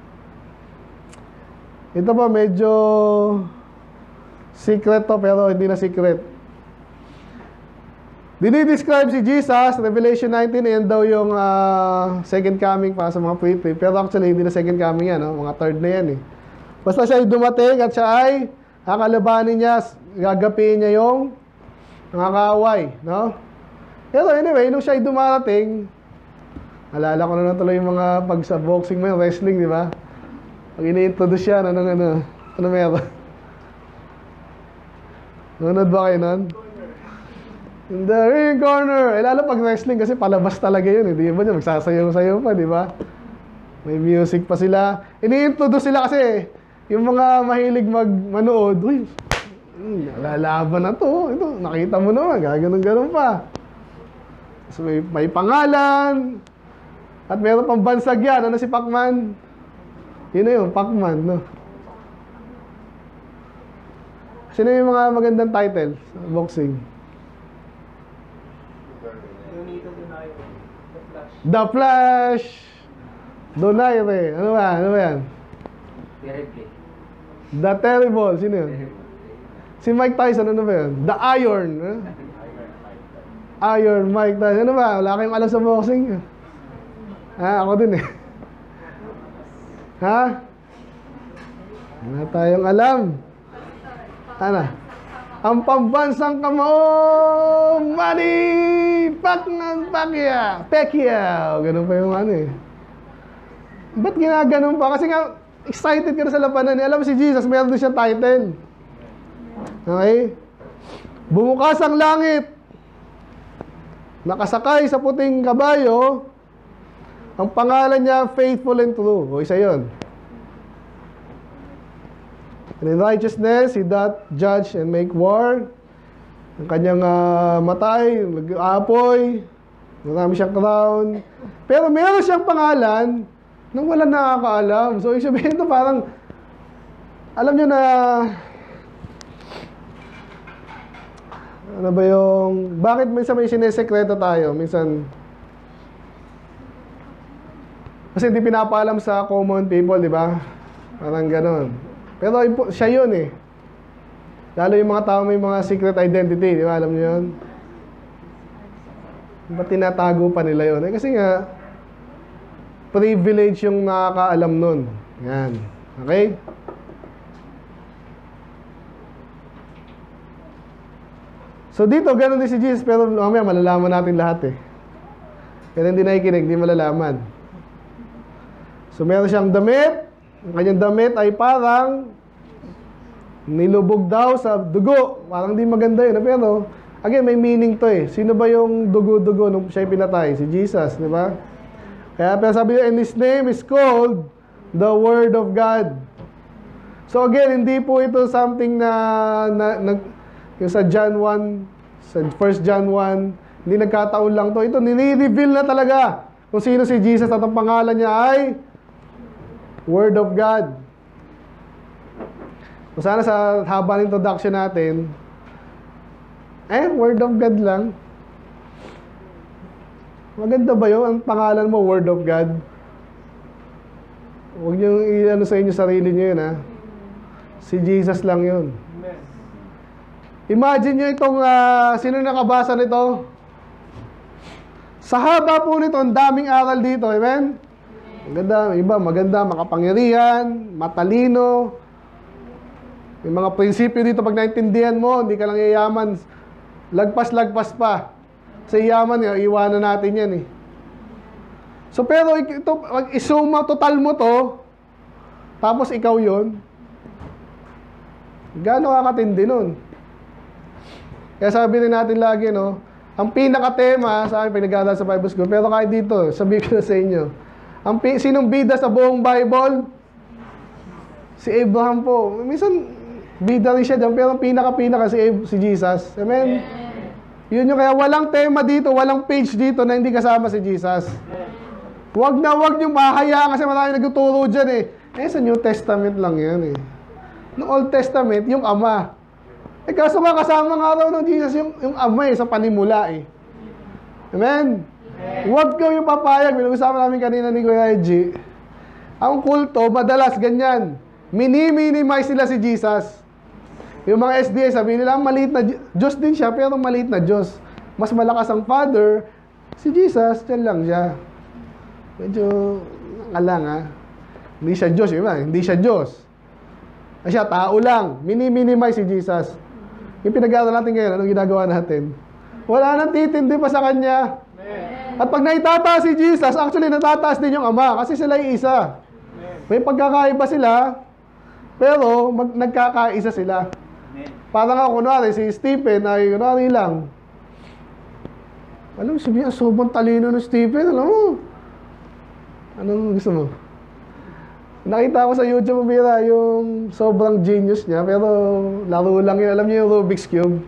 Ito pa, medyo secret to, pero hindi na secret. Dinidescribe si Jesus, Revelation nineteen, yan daw yung uh, second coming para sa mga pre-pre. Pero actually, hindi na second coming yan, no? Mga third na yan eh. Basta siya ay dumating at siya ay kakalabanin niya, gagapiin niya yung mga kaaway, no? Pero anyway, nung siya ay dumarating, alala ko na lang tuloy yung mga pag sa boxing mo, yung wrestling, di ba? Pag ini-introduce siya, ano, ano, ano, ano meron? Nanonood ba kayo nun? In the ring corner. Eh, lalo pag wrestling kasi palabas talaga yun, eh. Di ba niya, magsasayaw-sayaw pa, di ba? May music pa sila. Ini-introduce sila kasi, yung mga mahilig mag-manood, uy, Hmm, lalaban na to. Ito, nakita mo naman, gaganon-ganon pa. So, may, may pangalan. At meron pang bansag yan. Ano si Pacman? Yun na yun, Pacman, no? Sino yung mga magandang title sa boxing? The Flash. Donaire. Ano ba? Ano ba yan? Terrible. The Terrible. Sino yun? Si Mike Tyson, ano ba yun? The Iron. Eh? Iron Mike Tyson. Ano ba? Wala kayong alam sa boxing. Ha? Ako din eh. Ha? Wala tayong alam. Ano? Ang pambansang kamao, Manny Pacquiao. Pacquiao. Ganun pa yung ano eh. Ba't ginaganon pa? Kasi nga, excited ka na sa labanan. Alam mo si Jesus, meron din siya title. Okay? Bumukas ang langit. Nakasakay sa puting kabayo. Ang pangalan niya, Faithful and True. O, isa yun. And in righteousness, he doth judge and make war. Ang kanyang uh, matay, nag-aapoy. Marami siyang crown. Pero meron siyang pangalan nang wala nakakaalam. So, ibig sabihin ito parang, alam nyo na, ano ba yung, bakit minsan may sinesekreto tayo? Minsan, kasi hindi pinapaalam sa common people, di ba? Parang ganon. Pero siya yun eh. Lalo yung mga tao may mga secret identity, di ba? Alam niyo yun? Ba't tinatago pa nila yun? Eh, kasi nga, privilege yung nakakaalam nun. Yan. Okay? So dito, ganun din si Jesus, pero mamaya malalaman natin lahat eh. Pero hindi nakikinig, hindi malalaman. So meron siyang damit. Ang kanyang damit ay parang nilubog daw sa dugo. Parang di maganda yun. Pero, again, may meaning to eh. Sino ba yung dugo-dugo nung siya pinatay? Si Jesus, di ba? Kaya pero sabi niya, and His name is called the Word of God. So again, hindi po ito something na, na, na yung sa John one, sa First John one, hindi nagkataon lang to. Ito, nini-reveal na talaga kung sino si Jesus at ang pangalan niya ay Word of God. So sana sa haba ng introduction natin, eh, Word of God lang. Maganda ba yun? Ang pangalan mo, Word of God? Huwag niyong i-ano sa inyo sarili niyo yun, ha? Si Jesus lang yun. Imagine nyo itong, uh, sino nakabasa nito? Sa haba po nito, ang daming aral dito, amen? Maganda, iba, maganda, makapangyarihan, matalino. May mga prinsipyo dito, pag naintindihan mo, hindi ka lang yayaman. Lagpas-lagpas pa. Sa yaman, iwanan natin yan eh. So, pero ito, pag isuma, total mo to, tapos ikaw yun, gaano kakatindi nun? Kaya sabi rin natin lagi, no, ang pinaka-tema, sa akin pinag-aaral sa Bible School, pero kahit dito, sabihin ko na sa inyo, ang pi- sinong bida sa buong Bible? Si Abraham po. Minsan, bida rin siya dyan, pero ang pinaka-pinaka si, Ab- si Jesus. Amen? Yun yung kaya walang tema dito, walang page dito na hindi kasama si Jesus. Wag na wag yung mahayaan kasi marami nagtuturo dyan eh. Eh, sa New Testament lang yan eh. No Old Testament, yung Ama. Eh, kaso nga kasama nga raw ng Jesus yung, yung Ama eh, sa panimula eh. Amen? Wag kayo yung papayag. Pinag-usapan namin kanina ni Kuya G. Ang kulto, madalas ganyan. Mini-minimize sila si Jesus. Yung mga S D A, sabihin nila, maliit na Diyos din siya, pero maliit na Diyos. Mas malakas ang Father. Si Jesus, dyan lang siya. Medyo, nakalang ha. Hindi siya Diyos, yun ba? Hindi siya Diyos. Ay siya, tao lang. Mini-minimize si Jesus. Yung pinag-aaral natin ngayon, anong ginagawa natin? Wala nang titindi pa sa Kanya. At pag naitataas si Jesus, actually natataas din yung Ama, kasi sila yung isa. May pagkakaiba sila, pero mag, nagkakaisa sila. Para nga, kunwari, si Stephen ay, kunwari lang. Alam mo, sabihin, sobrang talino ng Stephen, alam mo. Anong gusto mo? Nakita ko sa YouTube, Mira, yung sobrang genius niya, pero laro lang yun. Alam niyo yung Rubik's Cube?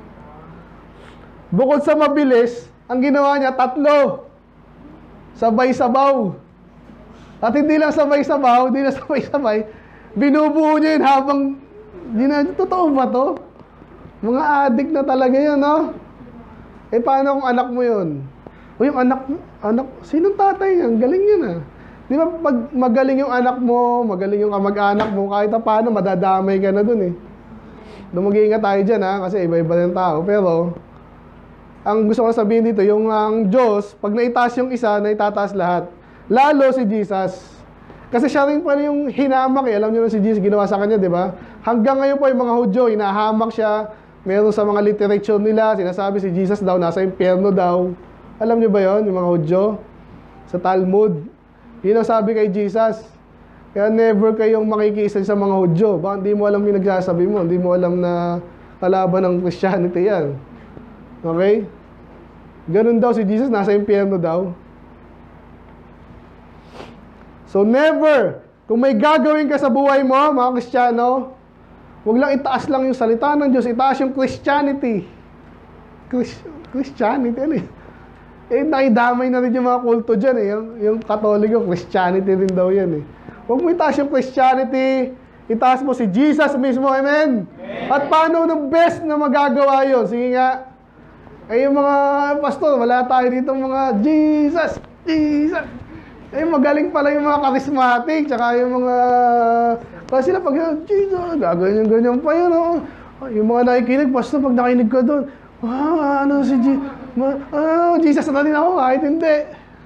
Bukod sa mabilis, ang ginawa niya, tatlo. Sabay-sabaw. At hindi lang sabay-sabaw, hindi lang sabay-sabay, binubuo niya yun habang, gina, totoo ba to? Mga addict na talaga yun, no? Eh, paano kung anak mo yun? O yung anak mo, anak, sinong tatay niya? Ang galing yun, ah. Di ba, pag magaling yung anak mo, magaling yung kamag-anak mo, kahit na paano, madadamay ka na dun, eh. Doon mag-iingat tayo dyan, ha? Kasi iba-iba ng tao. Pero, ang gusto ko sabihin dito, yung ang Diyos, pag naitaas yung isa, naitataas lahat. Lalo si Jesus. Kasi siya rin pala yung hinamak, eh. Alam niyo na si Jesus, ginawa sa kanya, di ba? Hanggang ngayon po, yung mga Hudyo, hinahamak siya. Meron sa mga literature nila, sinasabi si Jesus daw, nasa impyerno daw. Alam niyo ba yon yung mga Hudyo? Sa Talmud. Yun ang sabi kay Jesus. Kaya never kayong makikisa sa mga Hudyo. Baka hindi mo alam yung nagsasabi mo. Hindi mo alam na kalaban ng Christianity yan. Okay? Ganun daw si Jesus, nasa impyerno daw. So never, kung may gagawin ka sa buhay mo, mga Kristiyano, huwag lang itaas lang yung salita ng Diyos, itaas yung Christianity. Christ, Christianity, ano eh? Eh, nakidamay na rin yung mga kulto dyan eh. Yung, yung Katoliko, Christianity rin daw yan eh. Huwag mo itaas yung Christianity, itaas mo si Jesus mismo, amen? Amen. At paano ng best na magagawa yun? Sige nga, eh yung mga pastor, wala tayo dito mga Jesus, Jesus. Eh magaling pala yung mga charismatic, tsaka yung mga, kasi sila pag, Jesus, gagawin yung ganyan pa yun, oh. Yung mga nakikinig, pastor, pag nakinig ka doon, ah, ano si Jesus, ah, Jesus na rin ako, kahit hindi.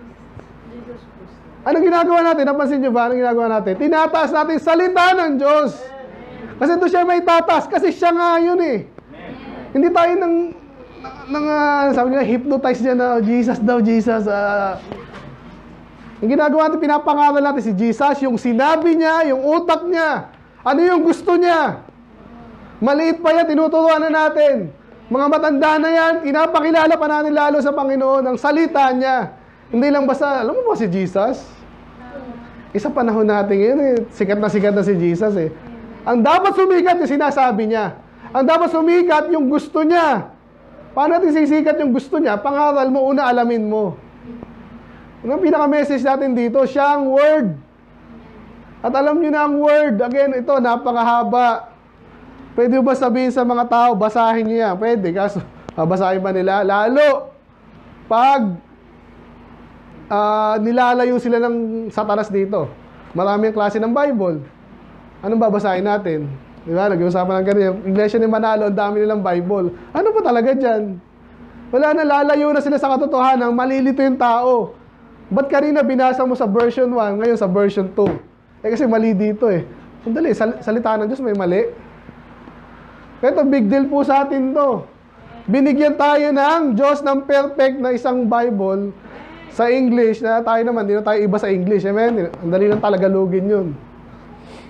Anong ginagawa natin? Napansin nyo ba? Anong ginagawa natin? Tinataas natin salita ng Diyos. Kasi doon siya may tataas, kasi siya nga yun eh. Hindi tayo nang, nang, uh, sabi nga, hypnotize dyan na, Jesus daw, Jesus, ah, yung ginagawa natin, pinapangaral natin si Jesus, yung sinabi niya, yung utak niya, ano yung gusto niya. Maliit pa yan, tinuturuan na natin. Mga matanda na yan, pinapakilala pa natin lalo sa Panginoon ang salita niya. Hindi lang basta, alam mo ba si Jesus? Isa panahon natin ngayon eh, sikat na sikat na si Jesus eh. Ang dapat sumikat yung sinasabi niya. Ang dapat sumikat yung gusto niya. Paano natin sisikat yung gusto niya? Pangaral mo, una alamin mo. Ano ang pinaka-message natin dito? Siya ang Word. At alam niyo na ang Word. Again, ito, napakahaba. Pwede ba sabihin sa mga tao, basahin niyo yan? Pwede, kaso basahin pa nila. Lalo, pag uh, nilalayo sila ng Satanas dito. Marami ang klase ng Bible. Anong babasahin natin? Di ba? Nag-uusapan ng ganyan. Iglesia ni Manalo, ang dami nilang Bible. Ano pa talaga dyan? Wala na, lalayo na sila sa katotohanan. Malilito yung tao. Ba't kanina binasa mo sa version one, ngayon sa version two? Eh kasi mali dito eh. Sandali, sal salita ng Diyos may mali. Ito, big deal po sa atin to. Binigyan tayo ng Diyos ng perfect na isang Bible sa English na tayo naman, hindi na tayo iba sa English. Amen? Ang dali lang talaga lugin yun.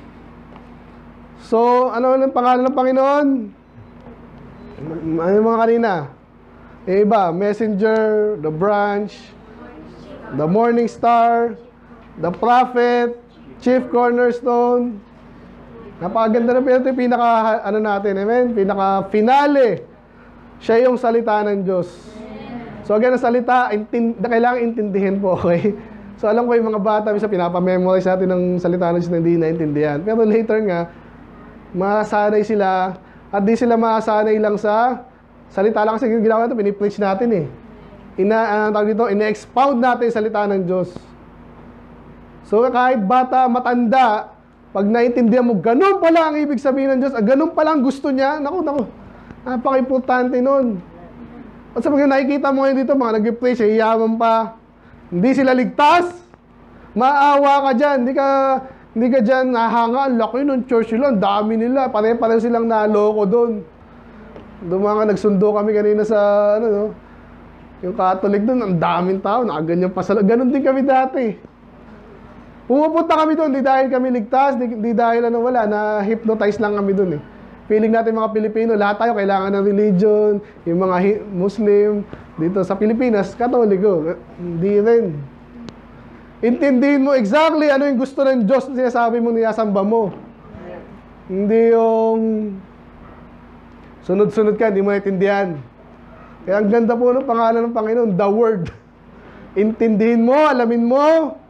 So, ano ang pangalan ng Panginoon? Ano yung mga kanina? Eh, iba, messenger, the branch, the morning star, the prophet, chief cornerstone. Napakaganda na pinito yung pinaka, ano natin, amen? Pinaka finale. Siya yung salita ng Diyos. So, again, ang salita, intin, kailangan intindihin po, okay? So, alam ko yung mga bata, minsan pinapamemorize natin ng salita ng Diyos na hindi naintindihan. Pero later nga, masanay sila, at di sila masanay lang sa salita lang kasi ginawa natin, pinipreach natin eh. Ina, uh, tawag dito, ina-expound natin yung salita ng Diyos. So, kahit bata, matanda, pag naintindihan mo, ganun pala ang ibig sabihin ng Diyos, ah, ganun pala ang gusto niya, naku, naku, napaka-importante nun. At sa pag nakikita mo ngayon dito, mga nag-preach, iyaman pa, hindi sila ligtas, maawa ka dyan, hindi ka, hindi ka dyan nahanga, ang laki nun, church nila, ang dami nila, pare-pare silang naloko doon. Doon mga nagsundo kami kanina sa, ano, no, yung Catholic doon, ang daming tao, nakaganyan pa sa, ganun din kami dati. Pumupunta kami doon, di dahil kami ligtas, di, di dahil ano wala, na-hypnotize lang kami doon eh. Feeling natin mga Pilipino, lahat tayo kailangan ng religion, yung mga Muslim, dito sa Pilipinas, Katoliko, hindi rin. Intindihin mo exactly ano yung gusto ng Diyos na sinasabi mo niyasamba mo. Hindi yung sunod-sunod ka, hindi mo naintindihan. Kaya ang ganda po ng pangalan ng Panginoon, the Word. Intindihin mo, alamin mo.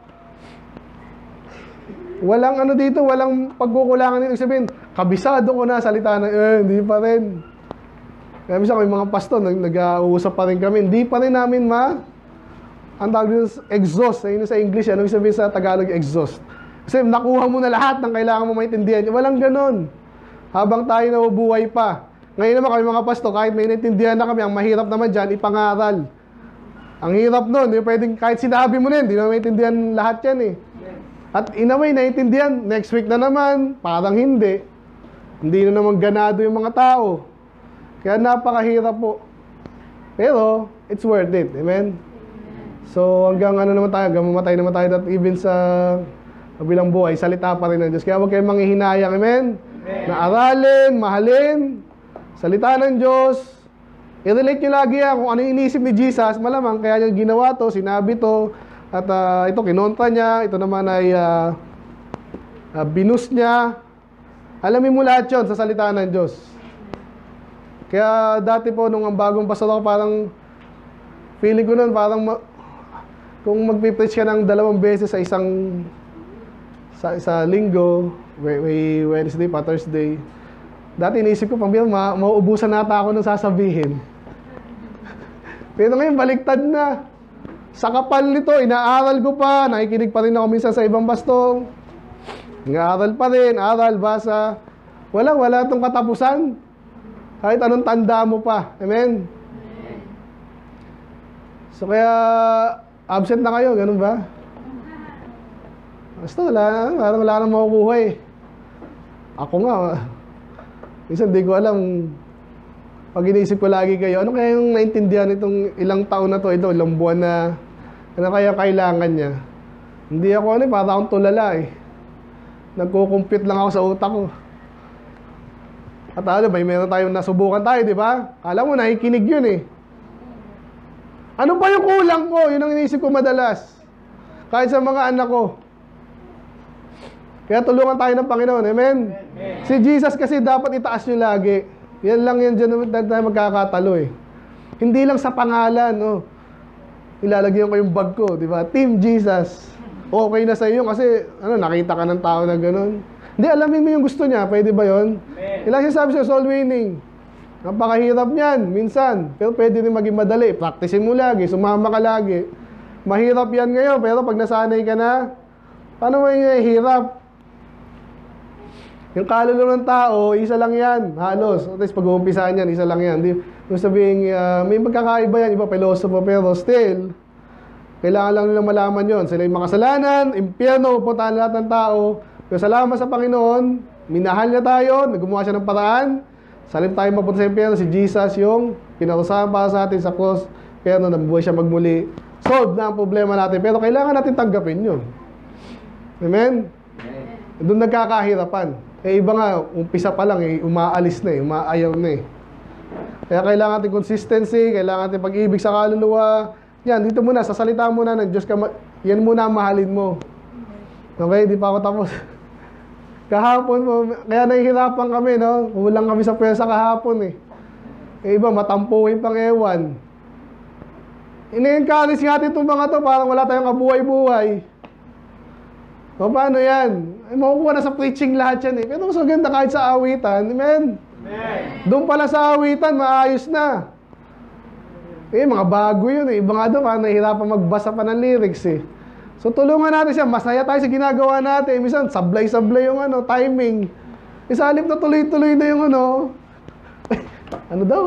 Walang ano dito, walang pagkukulangan dito. Sabihin, kabisado ko na salita na, eh, hindi pa rin. Kaya minsan may mga pastor, nag-uusap pa rin kami, hindi pa rin namin ma, ang tawag dito, exhaust. Ayun sa English, ano sabihin sa Tagalog, exhaust. Kasi nakuha mo na lahat ng kailangan mo maintindihan. Walang ganon. Habang tayo nabubuhay pa. Ngayon naman kami mga pastor, kahit may naintindihan na kami, ang mahirap naman dyan, ipangaral. Ang hirap nun, yung pwedeng, kahit sinabi mo na yun, hindi na maintindihan lahat yan eh. At in a way, naiintindihan, next week na naman, parang hindi. Hindi na naman ganado yung mga tao. Kaya napakahirap po. Pero, it's worth it. Amen? So, hanggang ano naman tayo, hanggang mamatay naman tayo, that even sa kabilang buhay, salita pa rin ng Diyos. Kaya huwag kayong manghihinayang. Amen? Amen? Na aralin, mahalin, salita ng Diyos. I-relate nyo lagi yan kung ano yung inisip ni Jesus, malamang kaya niya ginawa to, sinabi to, at uh, ito kinontra niya, ito naman ay uh, uh, binus niya. Alamin mo lahat yun sa salita ng Diyos. Kaya dati po nung ang bagong pastor ako, parang feeling ko nun parang ma- kung magpipreach ka ng dalawang beses sa isang sa, sa linggo, may Wednesday pa, Thursday, dati iniisip ko pang ma- mauubusan nata ako ng sasabihin. Pero ngayon baliktad na. Sa kapal nito, inaaral ko pa, nakikinig pa rin ako minsan sa ibang pastor. Inaaral pa rin, aral, basa. Wala, wala itong katapusan. Kahit anong tanda mo pa. Amen? So kaya, absent na kayo, ganun ba? Basta wala, wala, wala nang makukuha eh. Ako nga, minsan di ko alam, pag iniisip ko lagi kayo, ano kaya yung naintindihan itong ilang taon na to, ito, ilang buwan na, ano kaya kailangan niya? Hindi ako ano, para akong tulala eh. Nagko-compute lang ako sa utak ko. At ano, may meron tayong nasubukan tayo, di ba? Kala mo, nakikinig yun eh. Ano ba yung kulang ko? Yun ang iniisip ko madalas. Kahit sa mga anak ko. Kaya tulungan tayo ng Panginoon. Amen? Amen. Si Jesus kasi dapat itaas nyo lagi. Yan lang yan dyan tayo magkakatalo eh. Hindi lang sa pangalan, oh. Ilalagyan ko yung bag ko, di ba? Team Jesus. Okay na sa iyo kasi ano, nakita ka ng tao na gano'n. Hindi, alamin mo yung gusto niya. Pwede ba yun? Ilang sinasabi siya, soul winning. Napakahirap niyan, minsan. Pero pwede rin maging madali. Practicein mo lagi, sumama ka lagi. Mahirap yan ngayon, pero pag nasanay ka na, paano mo yung hirap? Yung kaluluwa ng tao, isa lang yan, halos. At least pag-uumpisahan yan, isa lang yan. Di, kung sabihin, uh, may magkakaiba yan, iba philosopher, pero still, kailangan lang nilang malaman yon. Sila yung makasalanan, impyerno, pupuntahan lahat ng tao. Pero salamat sa Panginoon, minahal niya tayo, naggumawa siya ng paraan. Salim tayo mapunta sa impyerno, si Jesus yung pinarusahan para sa atin sa cross, pero nabuhay siya magmuli. Solve na ang problema natin, pero kailangan natin tanggapin yun. Amen? Amen. Doon nagkakahirapan. Eh, iba nga, umpisa pa lang eh, umaalis na eh, umaayaw na eh. Kaya kailangan natin consistency, kailangan natin pag-ibig sa kaluluwa. Yan, dito muna, sa salita muna ng Diyos, ka yan muna ang mahalin mo. Okay, di pa ako tapos. Kahapon mo, kaya nahihirapan kami, no? Kulang kami sa pwersa kahapon eh. Eh, iba, matampuhin pang ewan. Ini-encourage natin itong mga to, parang wala tayong kabuhay-buhay. O, paano yan? Eh, makukuha na sa preaching lahat yan eh. Pero mas maganda kahit sa awitan, amen? Doon pala sa awitan, maayos na. Eh, mga bago yun eh. Iba nga doon, parang nahihirapan magbasa pa ng lyrics eh. So, tulungan natin siya. Masaya tayo sa ginagawa natin. Minsan, sablay-sablay yung ano, timing. Isa halip na tuloy-tuloy na yung ano. Ano daw?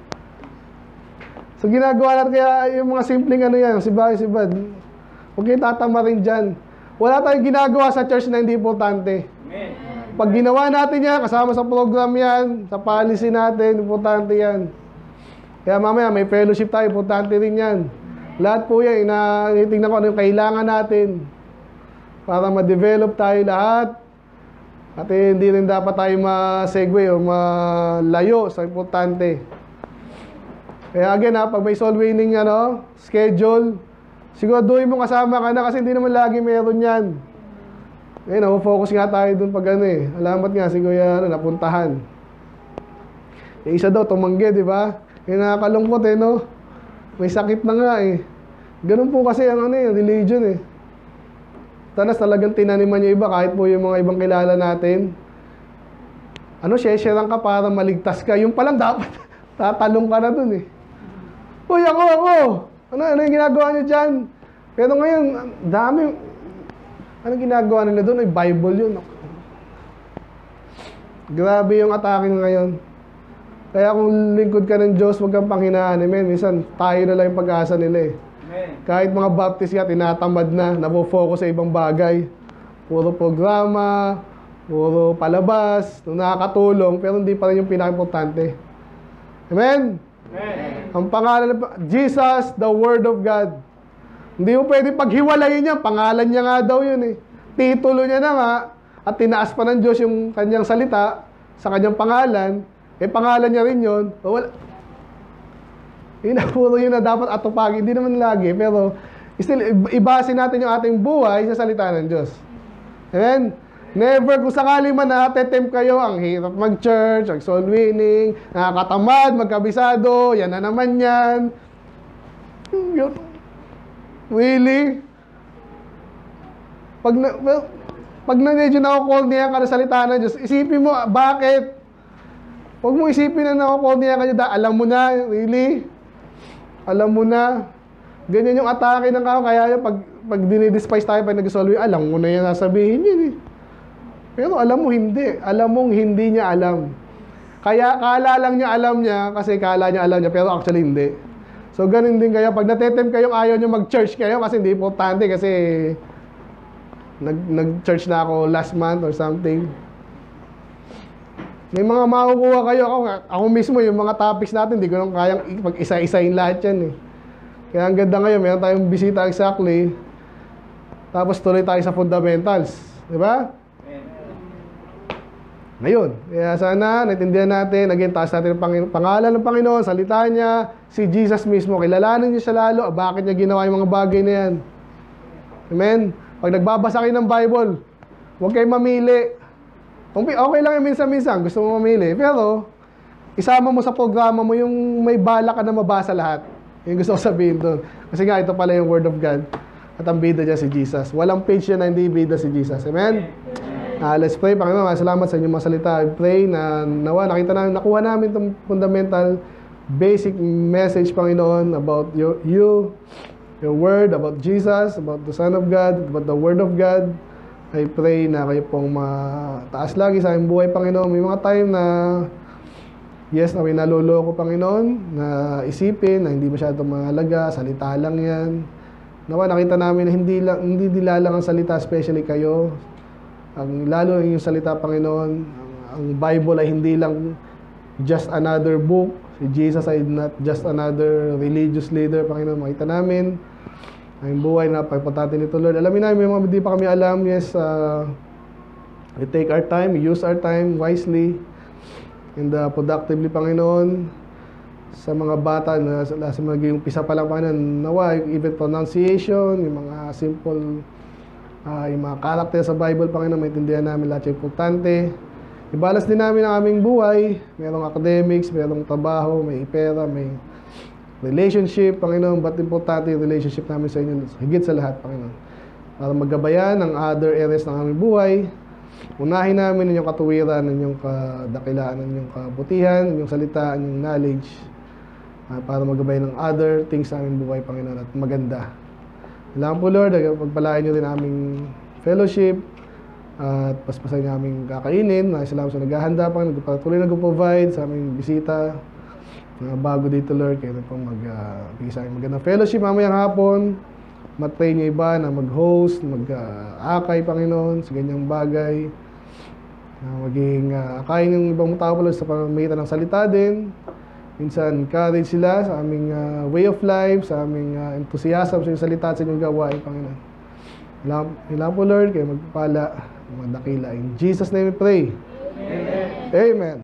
So, ginagawa natin kaya yung mga simpleng ano yan, sibay-sibad. Huwag kayong tatama rin dyan. Wala tayong ginagawa sa church na hindi importante. Amen. Pag ginawa natin yan, kasama sa program yan, sa policy natin, importante yan. Kaya mamaya, may fellowship tayo, importante rin yan. Lahat po yan, initingnan ko ano yung kailangan natin para ma-develop tayo lahat. At eh, hindi rin dapat tayo ma-segue o malayo sa importante. Kaya again ha, pag may soul winning ano, schedule, siguraduhin mo kasama ka na kasi hindi naman lagi meron yan. Ngayon, focus nga tayo dun pag ano eh. Alamat nga si Kuya ano, napuntahan. Yung isa daw, tumanggi, di ba? Yung nakakalungkot eh, no? May sakit na nga eh. Ganun po kasi ang ano eh, religion eh. Tanas talagang tinaniman yung iba kahit po yung mga ibang kilala natin. Ano, share-sharean ka para maligtas ka. Yung palang dapat, tatalong ka na dun eh. Uy, ako, ako! Ano, ano yung ginagawa nyo dyan? Pero ngayon, dami. Ano ginagawa nila doon? Ay, Bible yun. Grabe yung atake ngayon. Kaya kung lingkod ka ng Diyos, huwag kang panghinaan. Amen. Minsan, tayo na lang yung pag-asa nila eh. Amen. Kahit mga Baptist ka, tinatamad na, napofocus sa ibang bagay. Puro programa, puro palabas, nakakatulong, pero hindi pa rin yung pinaka-importante. Amen? Amen. Ang pangalan, Jesus, the Word of God. Hindi mo pwede paghiwalayin niya, pangalan niya nga daw yun eh. Titulo niya na nga, at tinaas pa ng Diyos yung kanyang salita sa kanyang pangalan, eh pangalan niya rin yun. O, wala. Yun na, puro yun na dapat atupagin. Hindi naman lagi, pero still, ibasin natin yung ating buhay sa salita ng Diyos. Amen? Never, kung sakali man na-attempt kayo, ang hirap mag-church, ang soul winning, nakakatamad, magkabisado, yan na naman yan. Yun. Really? Pag na, well, pag na medyo nakukorniya ka na salita ng Diyos, isipin mo, bakit? Huwag mo isipin na nakukorniya ka niya, alam mo na, really? Alam mo na. Ganyan yung atake ng kao, kaya pag, pag dinidespise tayo, pag nag-solve, alam mo na yan nasabihin yun eh. Pero alam mo hindi. Alam mong hindi niya alam. Kaya kala lang niya alam niya, kasi kala niya alam niya, pero actually hindi. So, ganun din kayo. Pag natetempt kayong ayaw nyo mag-church kayo, kasi hindi importante, kasi nag-church na ako last month or something. May mga makukuha kayo. Ako, ako mismo, yung mga topics natin, hindi ko nang kayang pag-isa-isahin lahat yan eh. Kaya ang ganda ngayon, meron tayong bisita exactly. Tapos tuloy tayo sa fundamentals. Di ba? Ngayon, kaya sana naintindihan natin, again, taas natin ang pangalan ng Panginoon, salita niya, si Jesus mismo, kilalanin niyo siya lalo, bakit niya ginawa yung mga bagay na yan. Amen? Pag nagbabasa kayo ng Bible, huwag kayong mamili. Okay lang yung minsan-minsan, gusto mo mamili, pero isama mo sa programa mo yung may bala ka na mabasa lahat. Yung gusto ko sabihin doon. Kasi nga, ito pala yung Word of God. At ang bida niya si Jesus. Walang page niya na hindi bida si Jesus. Amen? Uh, let's pray. Panginoon, salamat sa inyong mga salita. I pray na nawa, nakita na, nakuha namin itong fundamental, basic message, Panginoon, about your, you, your word, about Jesus, about the Son of God, about the Word of God. I pray na kayo pong mataas lagi sa aking buhay, Panginoon. May mga time na, yes, na may naloloko, Panginoon, na isipin, na hindi masyadong mahalaga, salita lang yan. Nawa, nakita namin na hindi, lang, hindi dila lang ang salita, especially kayo. Ang lalo yung salita, Panginoon, ang Bible ay hindi lang just another book. Si Jesus ay not just another religious leader, Panginoon. Makita namin ang buhay na pagpatati nito, Lord. Alamin namin, may mga hindi pa kami alam, yes, uh, We take our time, we use our time wisely and uh, productively, Panginoon. Sa mga bata na sa, sa maging umpisa pa lang, Panginoon, nawa, even pronunciation, yung mga simple, uh, yung mga character sa Bible, Panginoon, maintindihan namin lahat yung importante. Ibalas din namin ang aming buhay. Merong academics, merong trabaho, may pera, may relationship, Panginoon. Ba't importante yung relationship namin sa inyo? Higit sa lahat, Panginoon. Para maggabayan ang other areas ng aming buhay. Unahin namin inyong katuwiran, inyong kadakilaan, inyong kabutihan, inyong salita, inyong knowledge. Uh, para maggabayan ng other things sa aming buhay, Panginoon, at maganda. Kailangan po, Lord, pagpalain nyo rin aming fellowship, at paspasan niyo aming kakainin. Maraming salamat sa naghahanda pa, nagpatuloy nag-provide sa aming bisita. Uh, bago dito, Lord, kayo na pong mag-bigay uh, sa aming magandang fellowship mamayang hapon. Mat-train niyo iba na mag-host, mag-akay, uh, Panginoon, sa ganyang bagay. Uh, maging uh, akayin ng ibang tao, Lord, sa pamamagitan ng salita din. Minsan, encourage sila sa aming uh, way of life, sa aming uh, enthusiasm sa inyong salita at sa inyong gawain, Panginoon. Kailangan po, Lord, kayo magpapala, mga dakila. In Jesus' name we pray. Amen. Amen.